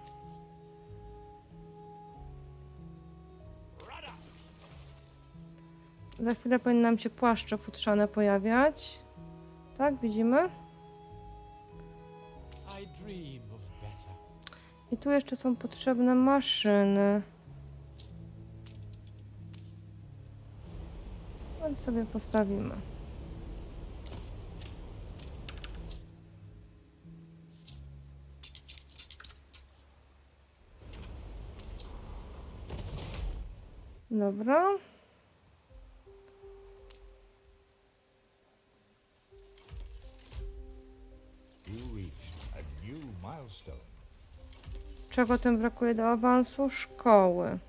Za chwilę powinny nam się płaszcze futrzane pojawiać. Tak, widzimy?
I dream of better.
I tu jeszcze są potrzebne maszyny. Więc sobie postawimy. Dobra.
You reached a new milestone.
Czego tym brakuje do awansu? Szkoły.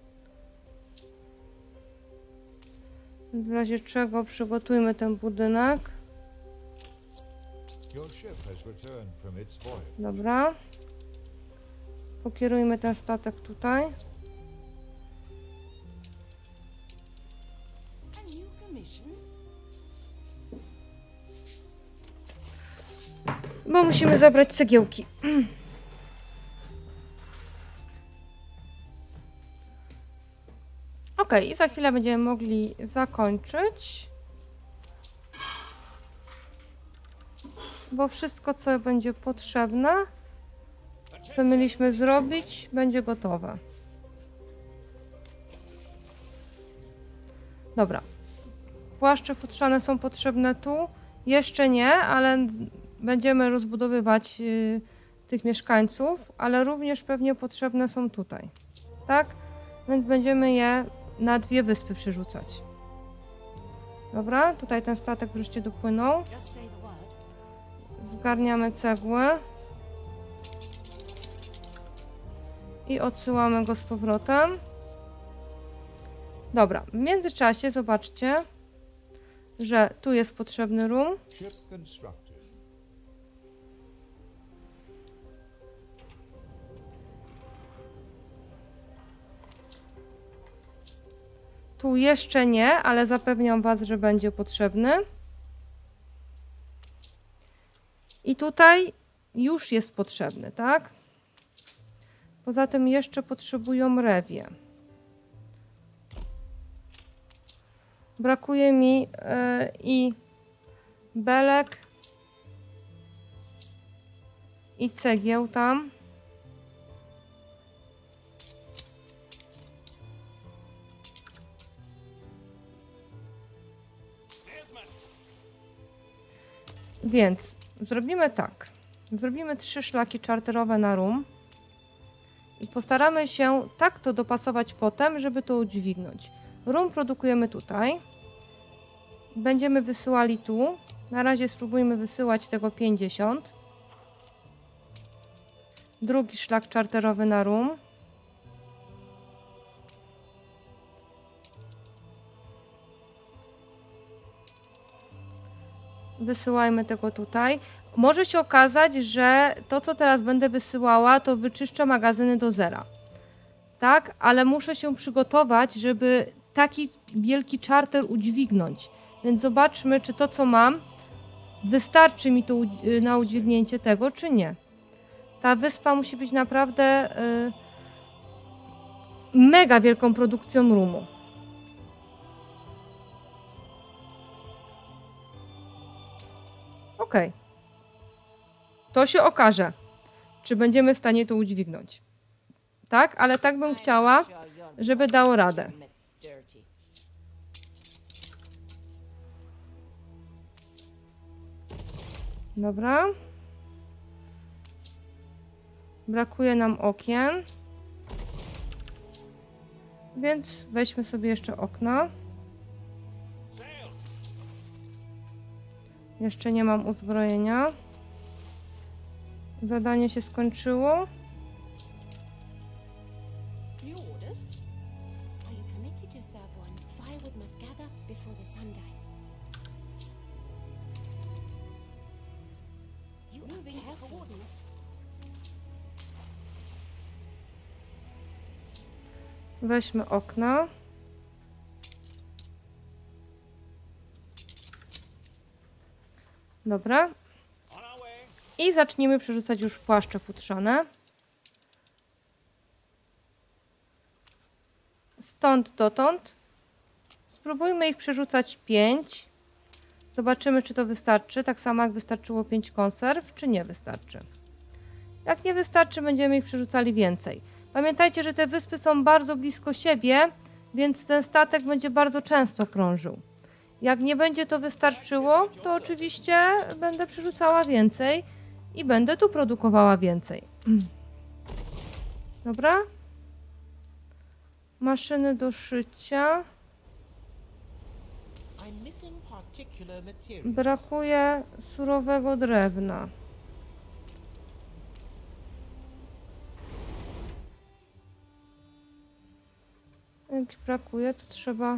W razie czego przygotujmy ten budynek.
Your ship has returned from its voyage.
Dobra. Pokierujmy ten statek tutaj.
A new commission.
Bo musimy zabrać cegiełki. Ok, i za chwilę będziemy mogli zakończyć. bo wszystko, co będzie potrzebne, co mieliśmy zrobić, będzie gotowe. Dobra. Płaszcze futrzane są potrzebne tu. Jeszcze nie, ale będziemy rozbudowywać yy, tych mieszkańców, ale również pewnie potrzebne są tutaj. Tak? Więc będziemy je na dwie wyspy przerzucać. Dobra, tutaj ten statek wreszcie dopłynął.
Just say the word.
Zgarniamy cegły. I odsyłamy go z powrotem. Dobra, w międzyczasie zobaczcie, że tu jest potrzebny rum.
Ship constructed.
Tu jeszcze nie, ale zapewniam was, że będzie potrzebny. I tutaj już jest potrzebny, tak? Poza tym jeszcze potrzebują rewie. Brakuje mi yy, i belek, i cegieł tam. Więc zrobimy tak. Zrobimy trzy szlaki czarterowe na rum. I postaramy się tak to dopasować potem, żeby to udźwignąć. Rum produkujemy tutaj. Będziemy wysyłali tu. Na razie spróbujmy wysyłać tego pięćdziesiąt. Drugi szlak czarterowy na rum. Wysyłajmy tego tutaj. Może się okazać, że to, co teraz będę wysyłała, to wyczyszczę magazyny do zera. Tak? Ale muszę się przygotować, żeby taki wielki czarter udźwignąć. Więc zobaczmy, czy to, co mam, wystarczy mi to na udźwignięcie tego, czy nie. Ta wyspa musi być naprawdę yy, mega wielką produkcją rumu. Okej. To się okaże, czy będziemy w stanie to udźwignąć. Tak? Ale tak bym chciała, żeby dało radę. Dobra. Brakuje nam okien. Więc weźmy sobie jeszcze okna. Jeszcze nie mam uzbrojenia. Zadanie się skończyło.
New orders? Are you committed yourself once? Firewood must gather before the sun dies. You moving coordinates.
Weźmy okna. Dobra. I zacznijmy przerzucać już płaszcze futrzane. Stąd dotąd. Spróbujmy ich przerzucać pięć. Zobaczymy, czy to wystarczy. Tak samo jak wystarczyło pięć konserw, czy nie wystarczy. Jak nie wystarczy, będziemy ich przerzucali więcej. Pamiętajcie, że te wyspy są bardzo blisko siebie, więc ten statek będzie bardzo często krążył. Jak nie będzie to wystarczyło, to oczywiście będę przerzucała więcej i będę tu produkowała więcej. Dobra. Maszyny do szycia. Brakuje surowego drewna. Jak brakuje, to trzeba...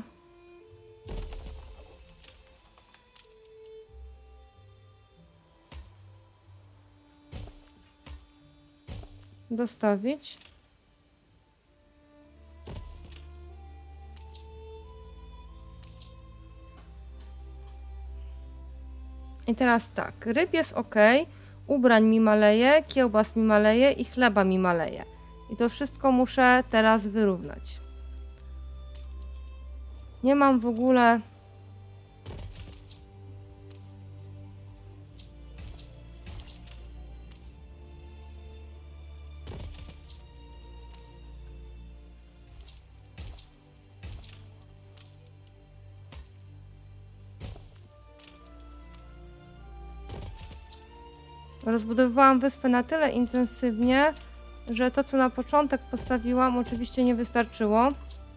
dostawić. I teraz tak, ryb jest ok, ubrań mi maleje, kiełbas mi maleje i chleba mi maleje. I to wszystko muszę teraz wyrównać. Nie mam w ogóle rozbudowywałam wyspę na tyle intensywnie, że to, co na początek postawiłam, oczywiście nie wystarczyło.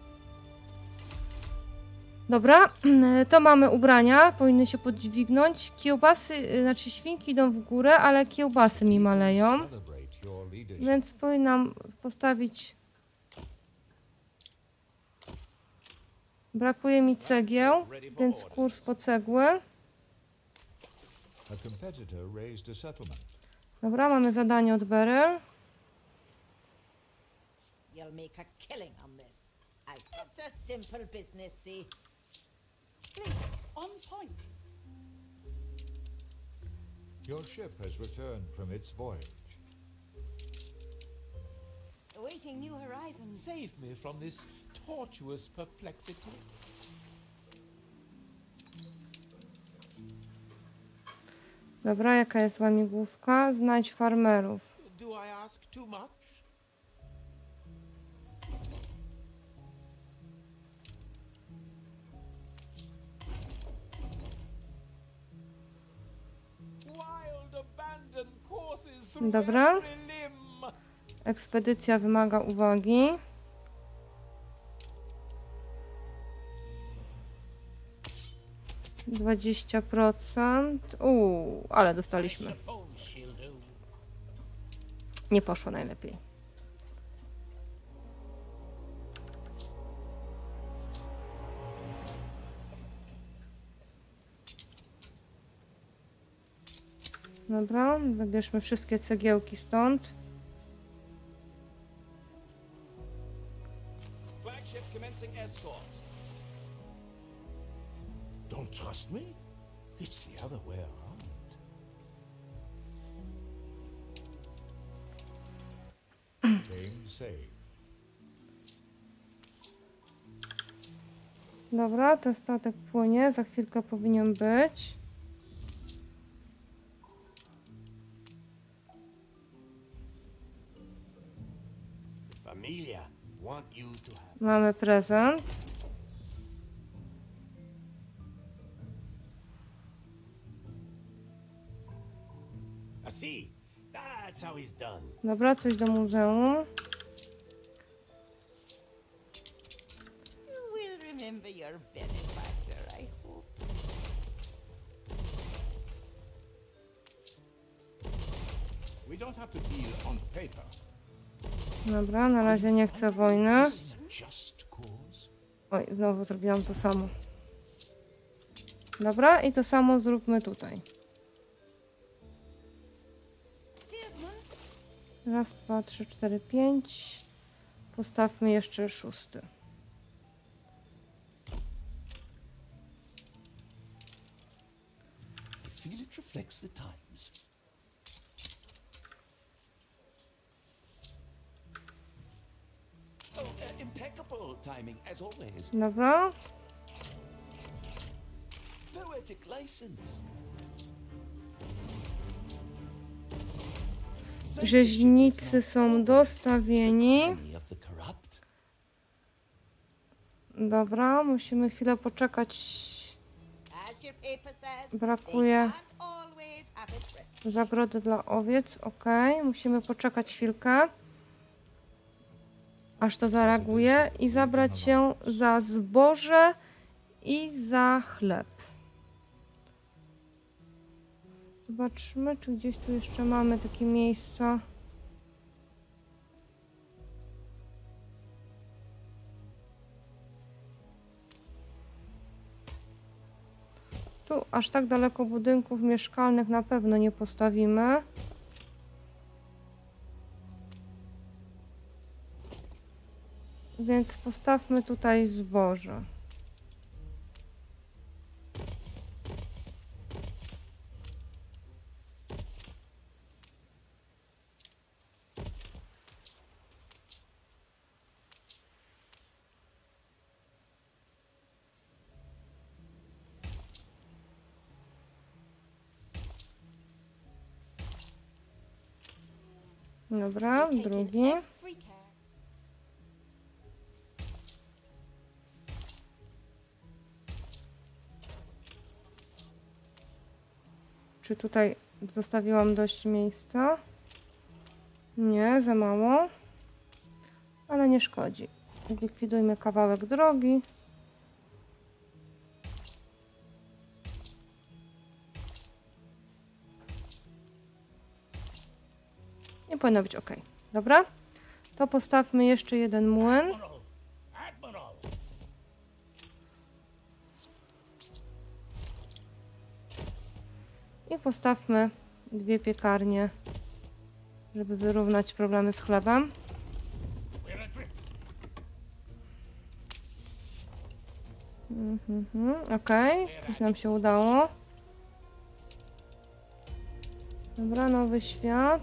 Dobra, to mamy ubrania, powinny się podźwignąć. Kiełbasy, znaczy świnki idą w górę, ale kiełbasy mi maleją. Więc powinnam postawić... Brakuje mi cegieł, więc kurs po cegły.
A competitor raised a settlement.
Dobra, mamy zadanie od Beryl.
You'll make a killing on this. I, it's a simple business, see.
Please, on point.
Your ship has returned from its voyage.
Awaiting new horizons.
Save me from this tortuous perplexity.
Dobra, jaka jest łamigłówka? Znajdź farmerów.
Do I ask too much? Wild abandoned courses through
Dobra.
every limb.
Ekspedycja wymaga uwagi. dwadzieścia procent. Uuu, ale dostaliśmy.
Suppose she'll do.
Nie poszło najlepiej. Dobra, zabierzmy wszystkie cegiełki stąd.
Flagship commencing escort.
Don't trust me? It's the other way around.
Game saved.
Dobra, ten statek płynie, za chwilkę powinien być.
Familia want you to have.
Mamy prezent.
I see. That's how he's done.
Dobra, coś do muzeum.
You will remember your benefactor, I hope.
We don't have to deal on paper.
Dobra, na razie nie chcę wojny.
This is a just cause.
Oj, znowu zrobiłam to samo. Dobra, i to samo zróbmy tutaj. Raz, dwa, trzy, cztery, pięć. Postawmy jeszcze szósty.
I feel it reflects the times. Oh, uh, impeccable timing, as always.
Dobra.
Poetic license.
Rzeźnicy są dostawieni.
Any of the corrupt?
Dobra, musimy chwilę poczekać.
As your paper says,
Brakuje
they can't always have it written.
zagrody dla owiec. Ok, musimy poczekać chwilkę, aż to zareaguje i zabrać się za zboże i za chleb. Zobaczmy, czy gdzieś tu jeszcze mamy takie miejsca. Tu aż tak daleko budynków mieszkalnych na pewno nie postawimy. Więc postawmy tutaj zboże. Dobra,
Taking
drugi.
every care.
Czy tutaj Zostawiłam dość miejsca. Nie, za mało. Ale nie szkodzi. Zlikwidujmy kawałek drogi. I powinno być ok. Dobra. To postawmy jeszcze jeden młyn. I postawmy dwie piekarnie, żeby wyrównać problemy z chlebem. Mhm, okej, okay. Coś nam się udało. Dobra, nowy świat.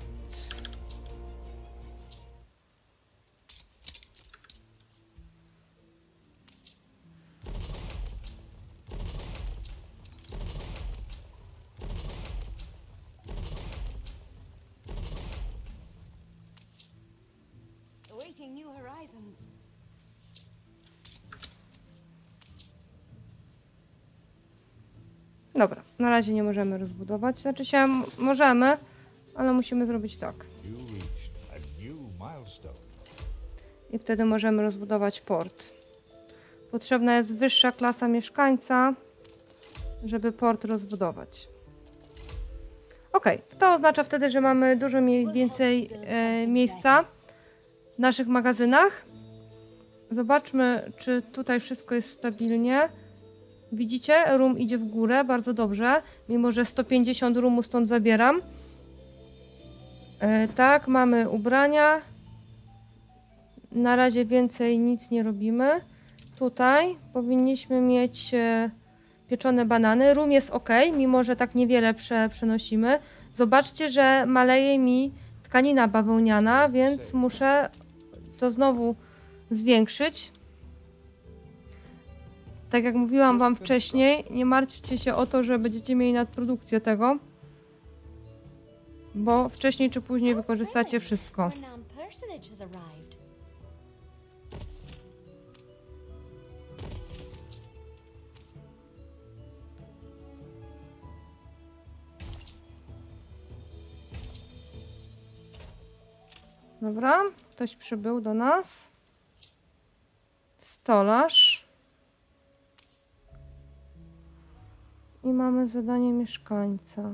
Awaiting new horizons.
Dobra, na razie nie możemy rozbudować. Znaczy się m- możemy, ale musimy zrobić tak.
You reached a new milestone.
I wtedy możemy rozbudować port. Potrzebna jest wyższa klasa mieszkańca, żeby port rozbudować. Ok, to oznacza wtedy, że mamy dużo mniej więcej e, miejsca w naszych magazynach. Zobaczmy, czy tutaj wszystko jest stabilnie. Widzicie? Rum idzie w górę, bardzo dobrze. Mimo że sto pięćdziesiąt rumu stąd zabieram. E, tak, mamy ubrania. Na razie więcej nic nie robimy. Tutaj powinniśmy mieć e, pieczone banany. Rum jest ok, mimo że tak niewiele prze, przenosimy. Zobaczcie, że maleje mi tkanina bawełniana, więc muszę to znowu zwiększyć. Tak jak mówiłam wam wcześniej, nie martwcie się o to, że będziecie mieli nadprodukcję tego, bo wcześniej czy później wykorzystacie wszystko. Dobra, ktoś przybył do nas. Stolarz. I mamy zadanie mieszkańca.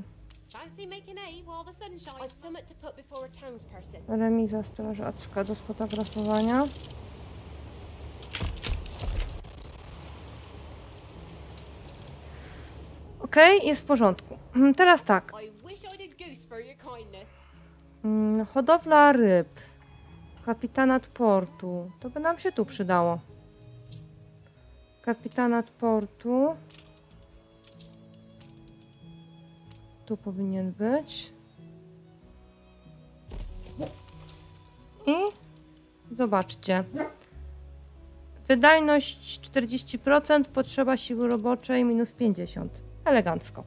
Remiza strażacka do sfotografowania. Okej, okay, jest w porządku. Teraz tak. Hmm, hodowla ryb. Kapitanat portu. To by nam się tu przydało. Kapitanat portu. Tu powinien być. I zobaczcie. Wydajność czterdzieści procent, potrzeba siły roboczej minus pięćdziesiąt. Elegancko.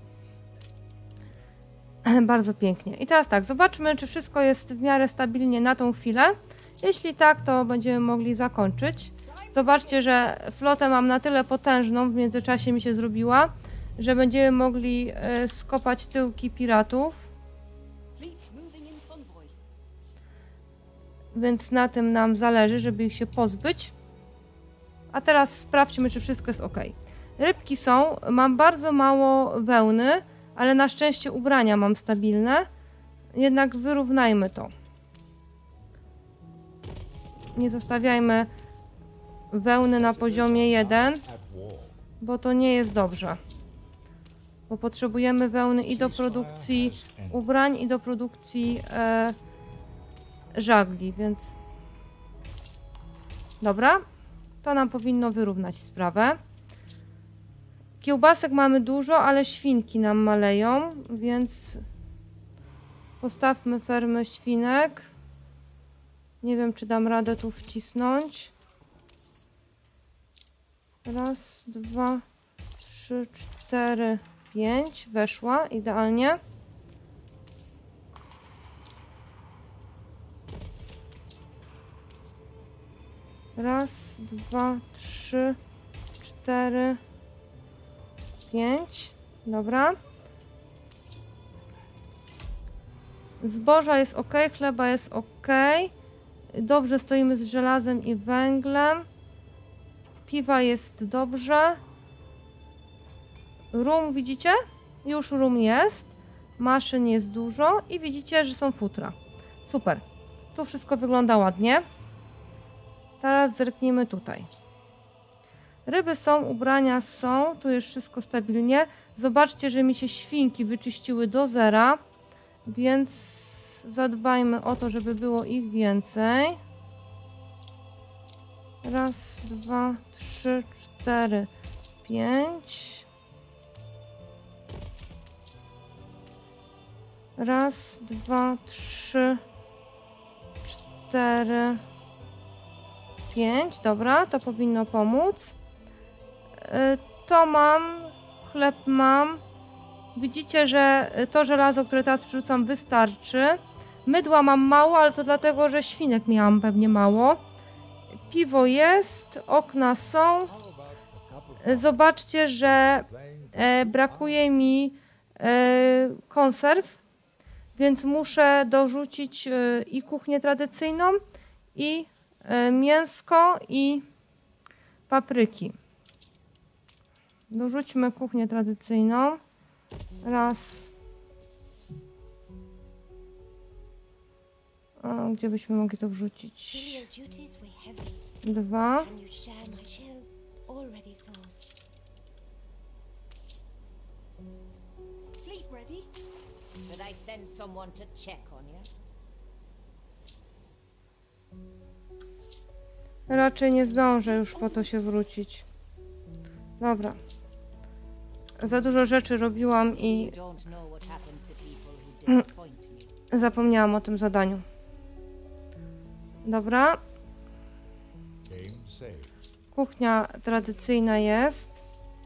Bardzo pięknie. I teraz tak, zobaczmy, czy wszystko jest w miarę stabilnie na tą chwilę. Jeśli tak, to będziemy mogli zakończyć. Zobaczcie, że flotę mam na tyle potężną, w międzyczasie mi się zrobiła, że będziemy mogli e, skopać tyłki piratów. Więc na tym nam zależy, żeby ich się pozbyć. A teraz sprawdźmy, czy wszystko jest ok. Rybki są, mam bardzo mało wełny, ale na szczęście ubrania mam stabilne. Jednak wyrównajmy to. Nie zostawiajmy wełny na poziomie jeden, bo to nie jest dobrze. Bo potrzebujemy wełny i do produkcji ubrań, i do produkcji e, żagli, więc... Dobra, to nam powinno wyrównać sprawę. Kiełbasek mamy dużo, ale świnki nam maleją, więc postawmy fermę świnek. Nie wiem, czy dam radę tu wcisnąć. Raz, dwa, trzy, cztery, pięć. Weszła idealnie. Raz, dwa, trzy, cztery, pięć. Dobra. Zboża jest ok, chleba jest ok. Dobrze stoimy z żelazem i węglem. Piwa jest dobrze. Rum widzicie? Już rum jest. Maszyn jest dużo i widzicie, że są futra. Super. Tu wszystko wygląda ładnie. Teraz zerknijmy tutaj. Ryby są, ubrania są. Tu jest wszystko stabilnie. Zobaczcie, że mi się świnki wyczyściły do zera. Więc zadbajmy o to, żeby było ich więcej. Raz, dwa, trzy, cztery, pięć. Raz, dwa, trzy, cztery, pięć. Dobra, to powinno pomóc. To mam, chleb mam. Widzicie, że to żelazo, które teraz przerzucam, wystarczy. Mydła mam mało, ale to dlatego, że świnek miałam pewnie mało. Piwo jest, okna są. Zobaczcie, że e, brakuje mi e, konserw, więc muszę dorzucić e, i kuchnię tradycyjną, i e, mięsko, i papryki. Dorzućmy kuchnię tradycyjną. Raz. O, gdzie byśmy mogli to wrzucić? Dwa.
Fleet ready?
Did I send someone to check on you?
Raczej nie zdążę już po to się wrócić. Dobra. Za dużo rzeczy robiłam i zapomniałam o tym zadaniu. Dobra. Kuchnia tradycyjna jest.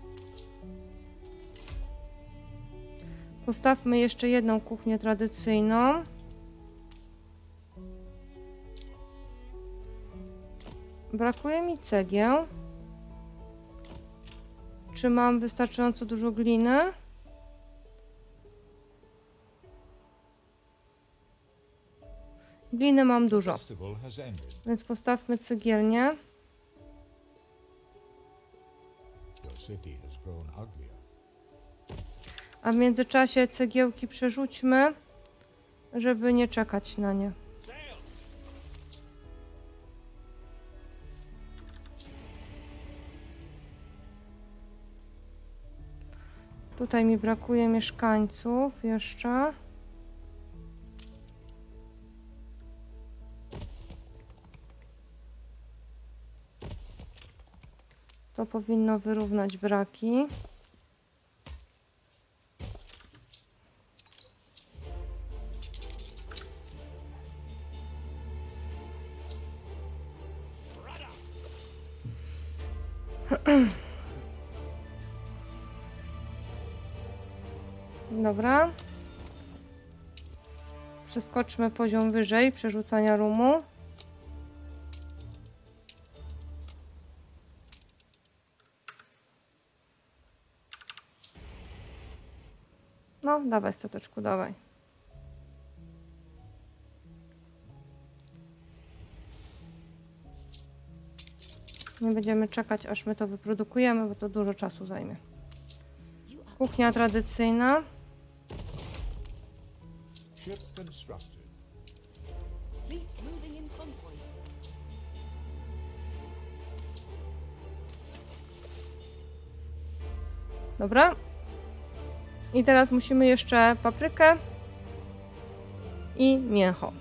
Postawmy jeszcze jedną kuchnię tradycyjną. Brakuje mi cegieł. Czy mam wystarczająco dużo gliny? Gliny mam dużo, więc postawmy cegielnię. A w międzyczasie cegiełki przerzućmy, żeby nie czekać na nie. Tutaj mi brakuje mieszkańców jeszcze. To powinno wyrównać braki. Dobra. Przeskoczmy poziom wyżej przerzucania rumu. No, dawaj stateczku, dawaj. Nie będziemy czekać, aż my to wyprodukujemy, bo to dużo czasu zajmie. Kuchnia tradycyjna. Dobra. I teraz musimy jeszcze paprykę i mięcho.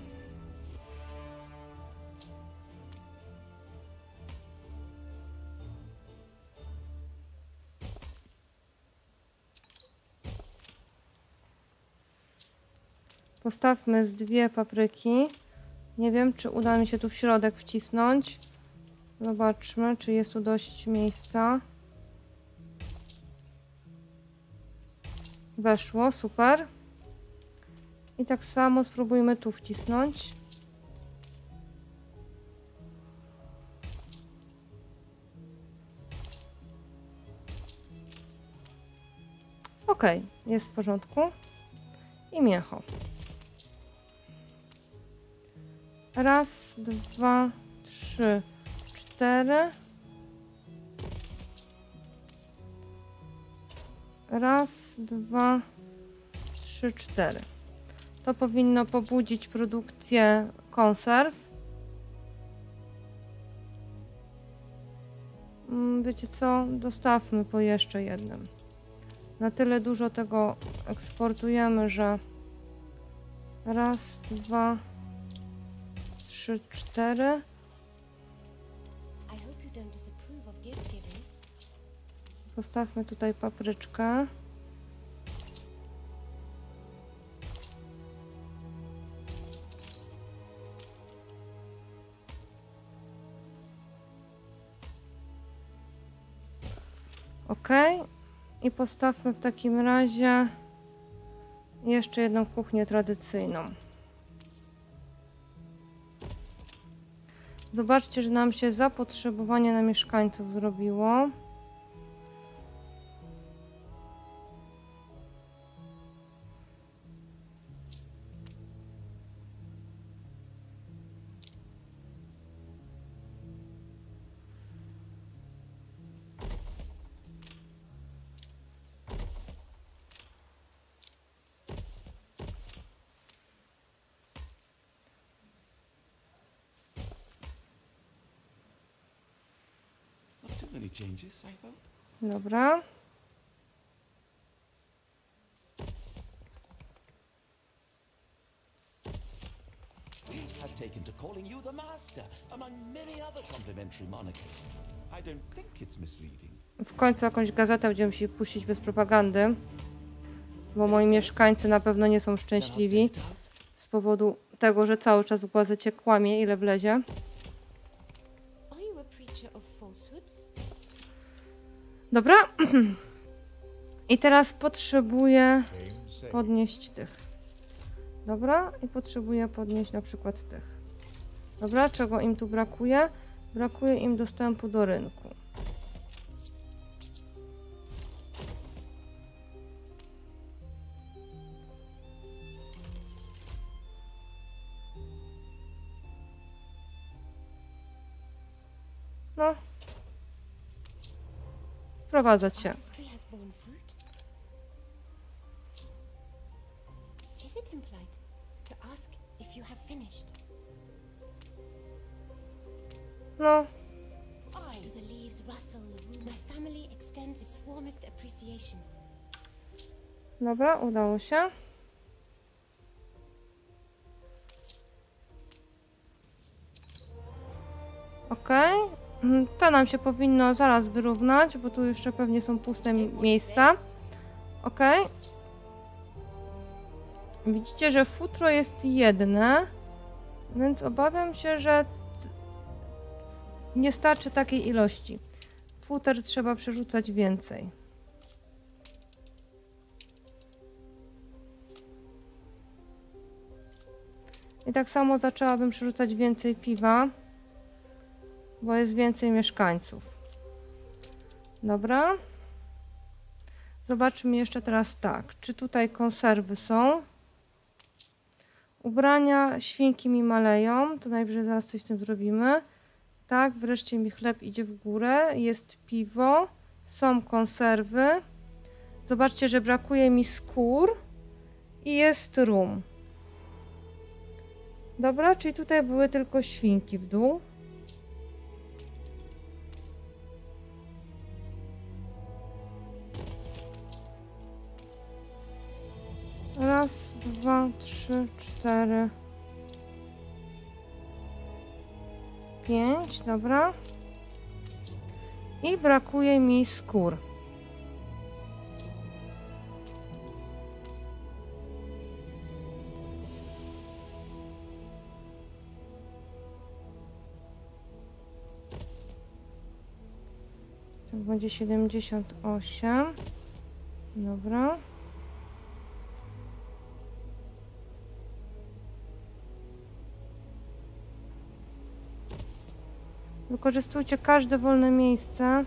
Postawmy z dwie papryki. Nie wiem, czy uda mi się tu w środek wcisnąć. Zobaczmy, czy jest tu dość miejsca. Weszło, super. I tak samo spróbujmy tu wcisnąć. Ok, jest w porządku. I mięcho. Raz, dwa, trzy, cztery. Raz, dwa, trzy, cztery. To powinno pobudzić produkcję konserw. Wiecie co? Dostawmy po jeszcze jednym. Na tyle dużo tego eksportujemy, że raz, dwa, trzy, cztery. Postawmy tutaj papryczkę. Ok. I postawmy w takim razie jeszcze jedną kuchnię tradycyjną. Zobaczcie, że nam się zapotrzebowanie na mieszkańców zrobiło. Dobra.
Have taken to calling you the master among many other complimentary monikers. I don't think it's misleading.
W końcu jakąś gazetę będziemy musieli puścić bez propagandy, bo moi mieszkańcy na pewno nie są szczęśliwi z powodu tego, że cały czas w gazecie kłamie, ile wlezie. Dobra. I teraz potrzebuję podnieść tych. Dobra. I potrzebuję podnieść na przykład tych. Dobra. Czego im tu brakuje? Brakuje im dostępu do rynku. No. Wprowadzać się. No. Dobra, udało się. Okej. To nam się powinno zaraz wyrównać, bo tu jeszcze pewnie są puste miejsca. Ok. Widzicie, że futro jest jedne, więc obawiam się, że nie starczy takiej ilości. Futer trzeba przerzucać więcej. I tak samo zaczęłabym przerzucać więcej piwa, bo jest więcej mieszkańców. Dobra. Zobaczmy jeszcze teraz tak. Czy tutaj konserwy są? Ubrania, świnki mi maleją. To najwyżej zaraz coś z tym zrobimy. Tak, wreszcie mi chleb idzie w górę. Jest piwo. Są konserwy. Zobaczcie, że brakuje mi skór. I jest rum. Dobra, czyli tutaj były tylko świnki w dół. Raz, dwa, trzy, cztery, pięć, dobra. I brakuje mi skór. To będzie siedemdziesiąt osiem. Dobra. Wykorzystujcie każde wolne miejsce.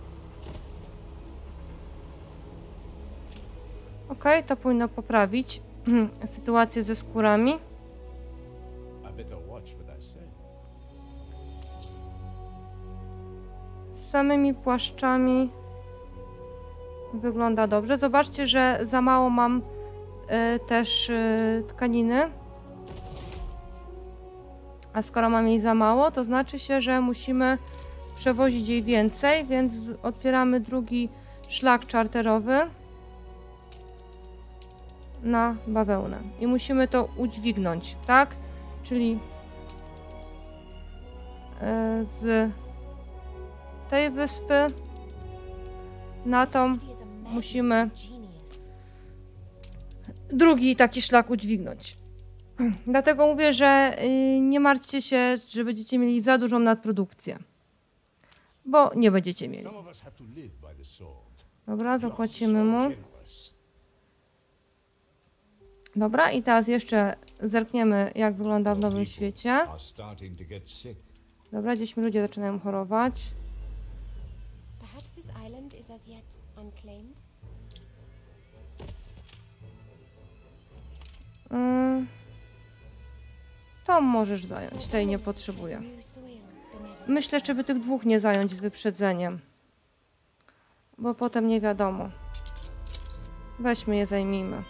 Ok, to powinno poprawić sytuację ze skórami.
I better watch what I say.
Z samymi płaszczami wygląda dobrze. Zobaczcie, że za mało mam y, też y, tkaniny. A skoro mam jej za mało, to znaczy się, że musimy przewozić jej więcej, więc otwieramy drugi szlak czarterowy na bawełnę. I musimy to udźwignąć, tak? Czyli y, z tej wyspy na tą musimy drugi taki szlak udźwignąć. Dlatego mówię, że y, nie martwcie się, że będziecie mieli za dużą nadprodukcję. Bo nie będziecie mieli.
Some of us have to live by the sword.
Dobra,
You are
zapłacimy
so
mu.
generous.
Dobra, i teraz jeszcze zerkniemy, jak wygląda w Nowym
People
Świecie.
are starting to get sick.
Dobra, gdzieś mi ludzie zaczynają chorować.
Perhaps this island is as yet unclaimed.
Mm. To możesz zająć, tej nie potrzebuję.
New soil benevolent.
Myślę, żeby tych dwóch nie zająć z wyprzedzeniem. Bo potem nie wiadomo. Weźmy je, zajmijmy.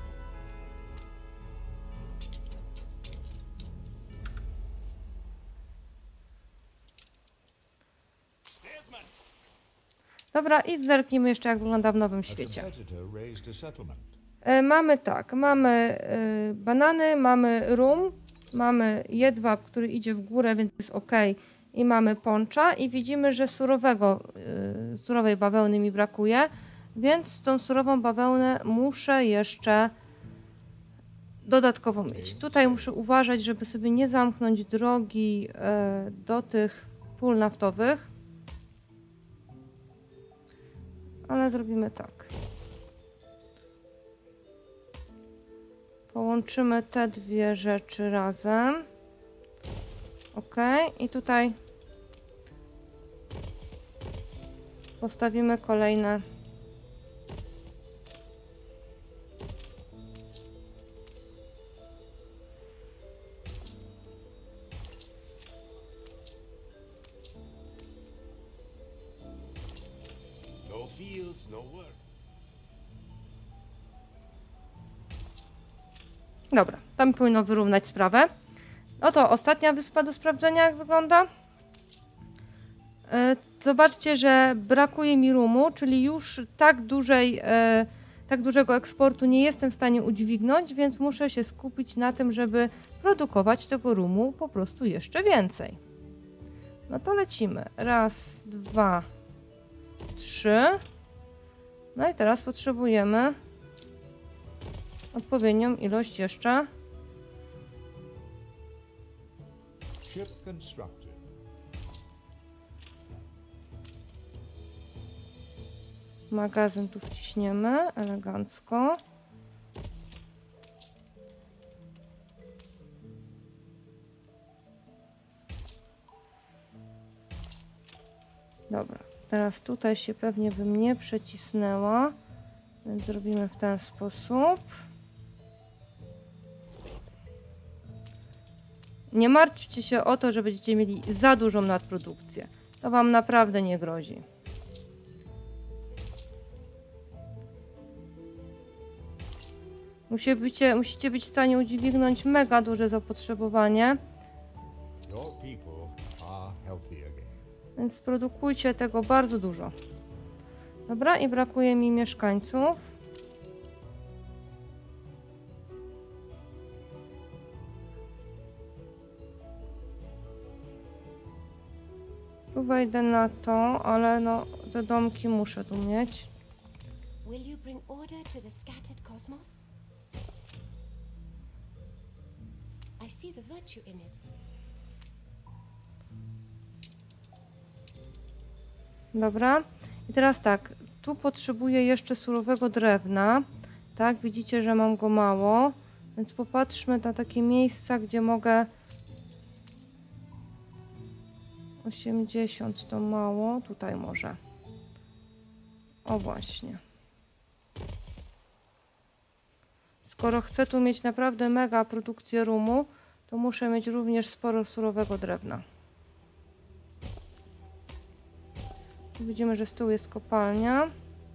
Dobra, i zerknijmy jeszcze, jak wygląda w Nowym
A
Świecie.
competitor raised a settlement.
E, mamy tak, mamy e, banany, mamy rum, mamy jedwab, który idzie w górę, więc jest ok. I mamy poncza i widzimy, że surowego, e, surowej bawełny mi brakuje, więc tą surową bawełnę muszę jeszcze dodatkowo mieć. Tutaj muszę uważać, żeby sobie nie zamknąć drogi e, do tych pól naftowych. Ale zrobimy tak. Połączymy te dwie rzeczy razem. Ok, i tutaj postawimy kolejne.
No fields, no work.
Dobra, to mi powinno wyrównać sprawę. Oto ostatnia wyspa do sprawdzenia, jak wygląda. E, zobaczcie, że brakuje mi rumu, czyli już tak dużej, e, tak dużego eksportu nie jestem w stanie udźwignąć, więc muszę się skupić na tym, żeby produkować tego rumu po prostu jeszcze więcej. No to lecimy. Raz, dwa, trzy. No i teraz potrzebujemy odpowiednią ilość jeszcze.
Ship constructed.
Magazyn tu wciśniemy elegancko. Dobra, teraz tutaj się pewnie bym nie przecisnęła, więc zrobimy w ten sposób. Nie martwcie się o to, że będziecie mieli za dużą nadprodukcję. To wam naprawdę nie grozi. Musicie, musicie być w stanie udźwignąć mega duże zapotrzebowanie.
Your people are healthy again.
Więc produkujcie tego bardzo dużo. Dobra, i brakuje mi mieszkańców. Tu wejdę na to, ale no, te domki muszę tu mieć.
Will you bring order to the scattered cosmos? I see the virtue in it.
Dobra. I teraz tak, tu potrzebuję jeszcze surowego drewna. Tak, widzicie, że mam go mało. Więc popatrzmy na takie miejsca, gdzie mogę... osiemdziesiąt to mało. Tutaj może. O właśnie. skoro chcę tu mieć naprawdę mega produkcję rumu, to muszę mieć również sporo surowego drewna. Widzimy, że z tyłu jest kopalnia.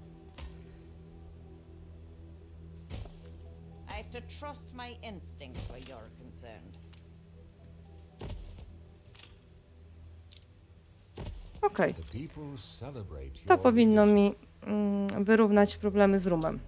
I have to trust my instincts where you're concerned.
Okej.
The people celebrate
To
your
powinno
leadership.
mi mm, wyrównać problemy z rumem.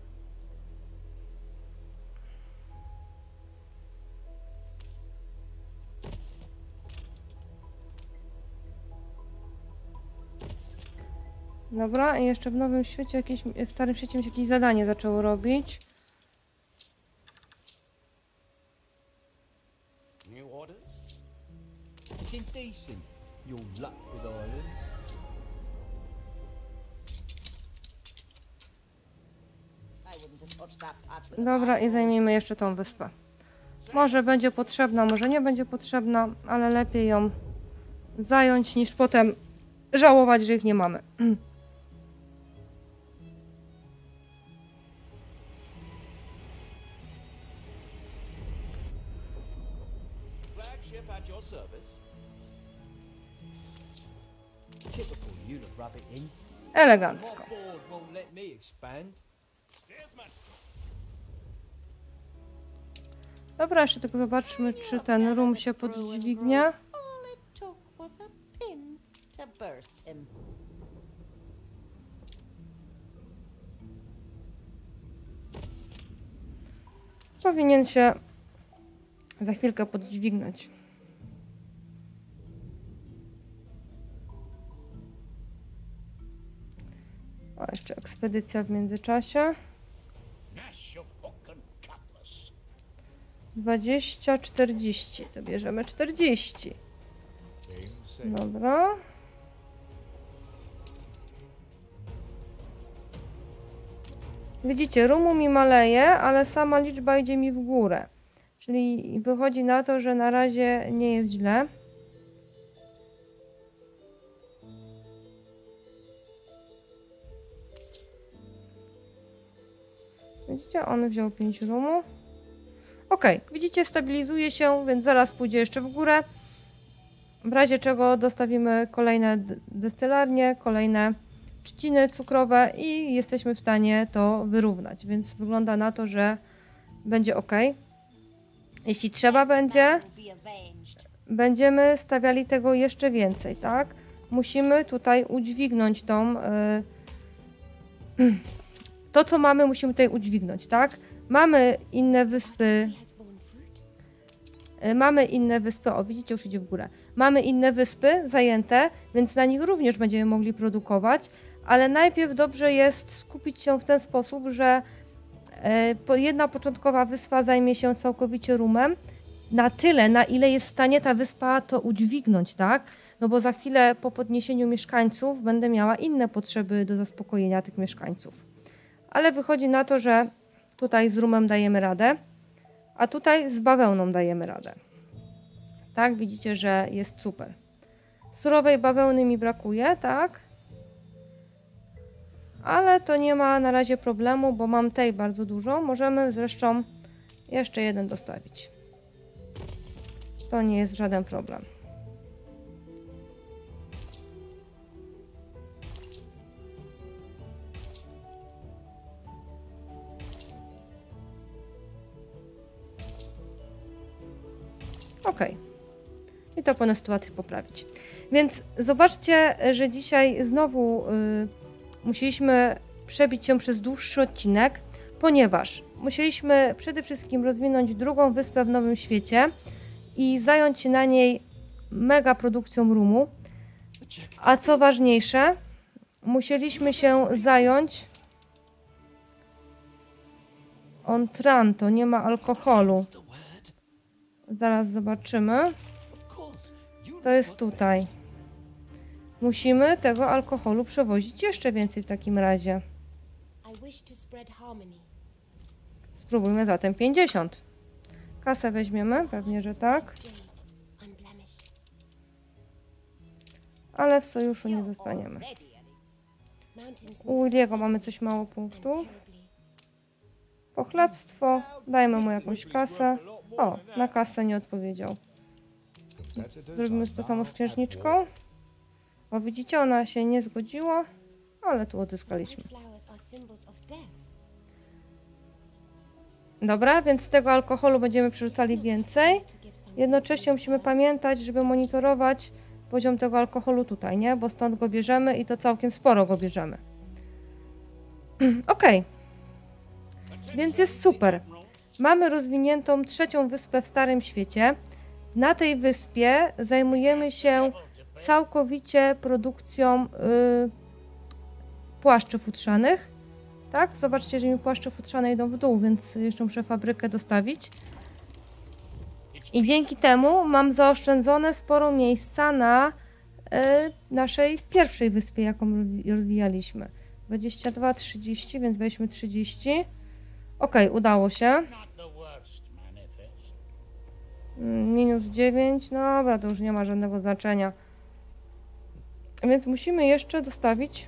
Dobra, i jeszcze w nowym świecie, jakieś, w starym świecie mi się jakieś zadanie zaczęło robić.
New orders?
It's indecent, your luck with islands.
I wouldn't have touched that patch with a
Dobra,
fine
i zajmijmy jeszcze tą wyspę. Może będzie potrzebna, może nie będzie potrzebna, ale lepiej ją zająć, niż potem żałować, że ich nie mamy.
Flagship at your service.
Typical you to rub it in. My
Elegancko.
board won't let me expand.
Dobra, jeszcze tylko zobaczmy, czy ten rum się podźwignie.
All it took was a pin to burst him.
Powinien się za chwilkę podźwignąć. O, jeszcze ekspedycja w międzyczasie.
Nash of hook and cutlass.
dwadzieścia, czterdzieści. To bierzemy czterdzieści.
Aim safe.
Dobra. Widzicie, rumu mi maleje, ale sama liczba idzie mi w górę. Czyli wychodzi na to, że na razie nie jest źle. Widzicie, on wziął pięć rumu. Ok, widzicie, stabilizuje się, więc zaraz pójdzie jeszcze w górę. W razie czego dostawimy kolejne destylarnie, kolejne trzciny cukrowe i jesteśmy w stanie to wyrównać. Więc wygląda na to, że będzie ok. Jeśli trzeba będzie, będziemy stawiali tego jeszcze więcej, tak? Musimy tutaj udźwignąć tą... Yy, to, co mamy, musimy tutaj udźwignąć, tak? Mamy inne wyspy... Mamy inne wyspy, o widzicie, już idzie w górę. Mamy inne wyspy zajęte, więc na nich również będziemy mogli produkować, ale najpierw dobrze jest skupić się w ten sposób, że jedna początkowa wyspa zajmie się całkowicie rumem, na tyle, na ile jest w stanie ta wyspa to udźwignąć, tak? No bo za chwilę po podniesieniu mieszkańców będę miała inne potrzeby do zaspokojenia tych mieszkańców. Ale wychodzi na to, że tutaj z rumem dajemy radę, a tutaj z bawełną dajemy radę. Tak, widzicie, że jest super. Surowej bawełny mi brakuje, tak? Ale to nie ma na razie problemu, bo mam tej bardzo dużo. Możemy zresztą jeszcze jeden dostawić. To nie jest żaden problem. Ok. I to powinno sytuację poprawić. Więc zobaczcie, że dzisiaj znowu y, musieliśmy przebić się przez dłuższy odcinek, ponieważ musieliśmy przede wszystkim rozwinąć drugą wyspę w Nowym Świecie i zająć się na niej mega produkcją rumu. A co ważniejsze, musieliśmy się zająć Ontranto, nie ma alkoholu. Zaraz zobaczymy. To jest tutaj. Musimy tego alkoholu przewozić jeszcze więcej w takim razie. Spróbujmy zatem pięćdziesiąt. Kasę weźmiemy, pewnie, że tak. Ale w sojuszu nie zostaniemy. U Williego mamy coś mało punktów. Pochlebstwo. Dajmy mu jakąś kasę. O, na kasę nie odpowiedział. Zrobimy to samo z księżniczką. O, widzicie, ona się nie zgodziła, ale tu odzyskaliśmy. Dobra, więc z tego alkoholu będziemy przerzucali więcej. Jednocześnie musimy pamiętać, żeby monitorować poziom tego alkoholu tutaj, nie? Bo stąd go bierzemy i to całkiem sporo go bierzemy. Ok. Więc jest super. Mamy rozwiniętą trzecią wyspę w Starym Świecie. Na tej wyspie zajmujemy się całkowicie produkcją yy, płaszczy futrzanych. Tak? Zobaczcie, że mi płaszcze futrzane idą w dół, więc jeszcze muszę fabrykę dostawić. I dzięki temu mam zaoszczędzone sporo miejsca na yy, naszej pierwszej wyspie, jaką rozwijaliśmy. dwadzieścia dwa, trzydzieści, więc weźmy trzydzieści. Ok, udało się. Minus dziewięć, no dobra, to już nie ma żadnego znaczenia. Więc musimy jeszcze dostawić.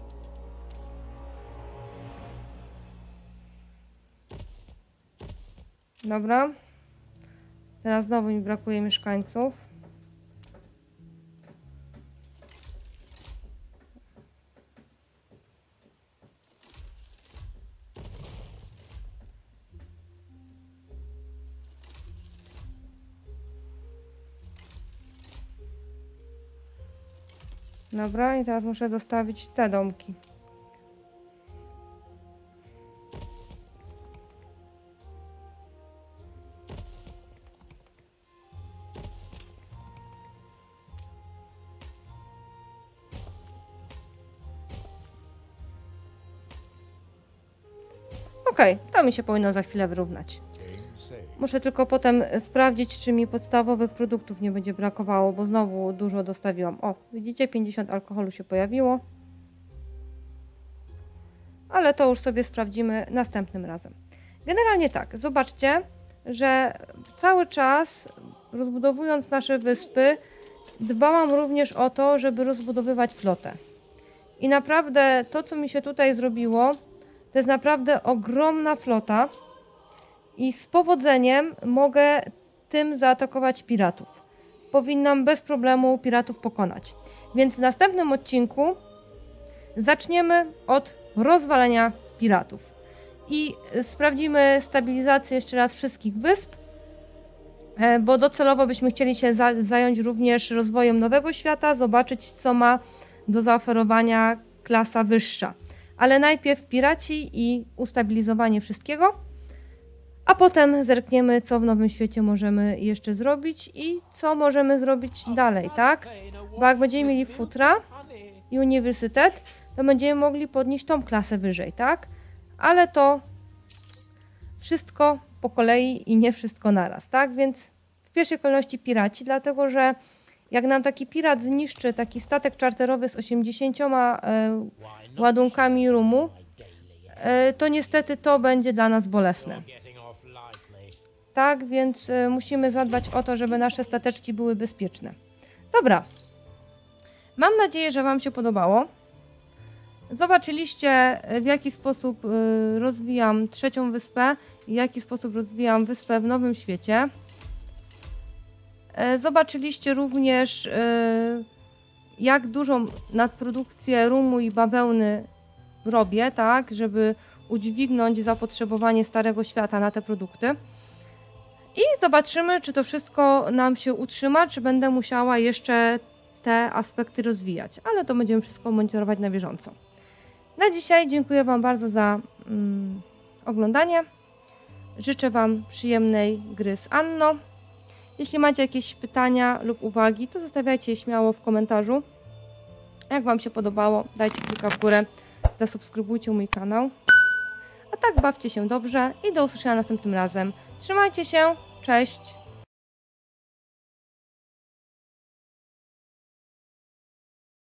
Dobra. Teraz znowu mi brakuje mieszkańców. Dobra, i teraz muszę dostawić te domki. Okej, okay, to mi się powinno za chwilę wyrównać. Muszę tylko potem sprawdzić, czy mi podstawowych produktów nie będzie brakowało, bo znowu dużo dostawiłam. O, widzicie, pięćdziesiąt alkoholu się pojawiło. Ale to już sobie sprawdzimy następnym razem. Generalnie tak, zobaczcie, że cały czas rozbudowując nasze wyspy, dbałam również o to, żeby rozbudowywać flotę. I naprawdę to, co mi się tutaj zrobiło, to jest naprawdę ogromna flota. I z powodzeniem mogę tym zaatakować piratów. Powinnam bez problemu piratów pokonać. Więc w następnym odcinku zaczniemy od rozwalenia piratów. I sprawdzimy stabilizację jeszcze raz wszystkich wysp, bo docelowo byśmy chcieli się za zająć również rozwojem nowego świata, zobaczyć, co ma do zaoferowania klasa wyższa. Ale najpierw piraci i ustabilizowanie wszystkiego. A potem zerkniemy, co w Nowym Świecie możemy jeszcze zrobić i co możemy zrobić dalej, tak? Bo jak będziemy mieli futra i uniwersytet, to będziemy mogli podnieść tą klasę wyżej, tak? Ale to wszystko po kolei i nie wszystko naraz, tak? Więc w pierwszej kolejności piraci, dlatego że jak nam taki pirat zniszczy taki statek czarterowy z osiemdziesięcioma e, ładunkami rumu, e, to niestety to będzie dla nas bolesne. Tak, więc y, musimy zadbać o to, żeby nasze stateczki były bezpieczne. Dobra. Mam nadzieję, że Wam się podobało. Zobaczyliście, w jaki sposób y, rozwijam trzecią wyspę i w jaki sposób rozwijam wyspę w Nowym Świecie. Y, zobaczyliście również, y, jak dużą nadprodukcję rumu i bawełny robię, tak, żeby udźwignąć zapotrzebowanie Starego Świata na te produkty. I zobaczymy, czy to wszystko nam się utrzyma, czy będę musiała jeszcze te aspekty rozwijać. Ale to będziemy wszystko monitorować na bieżąco. Na dzisiaj dziękuję Wam bardzo za mm, oglądanie. Życzę Wam przyjemnej gry z Anno. Jeśli macie jakieś pytania lub uwagi, to zostawiajcie je śmiało w komentarzu. Jak Wam się podobało, dajcie klikka w górę, zasubskrybujcie mój kanał. A tak bawcie się dobrze i do usłyszenia następnym razem. Trzymajcie się, cześć!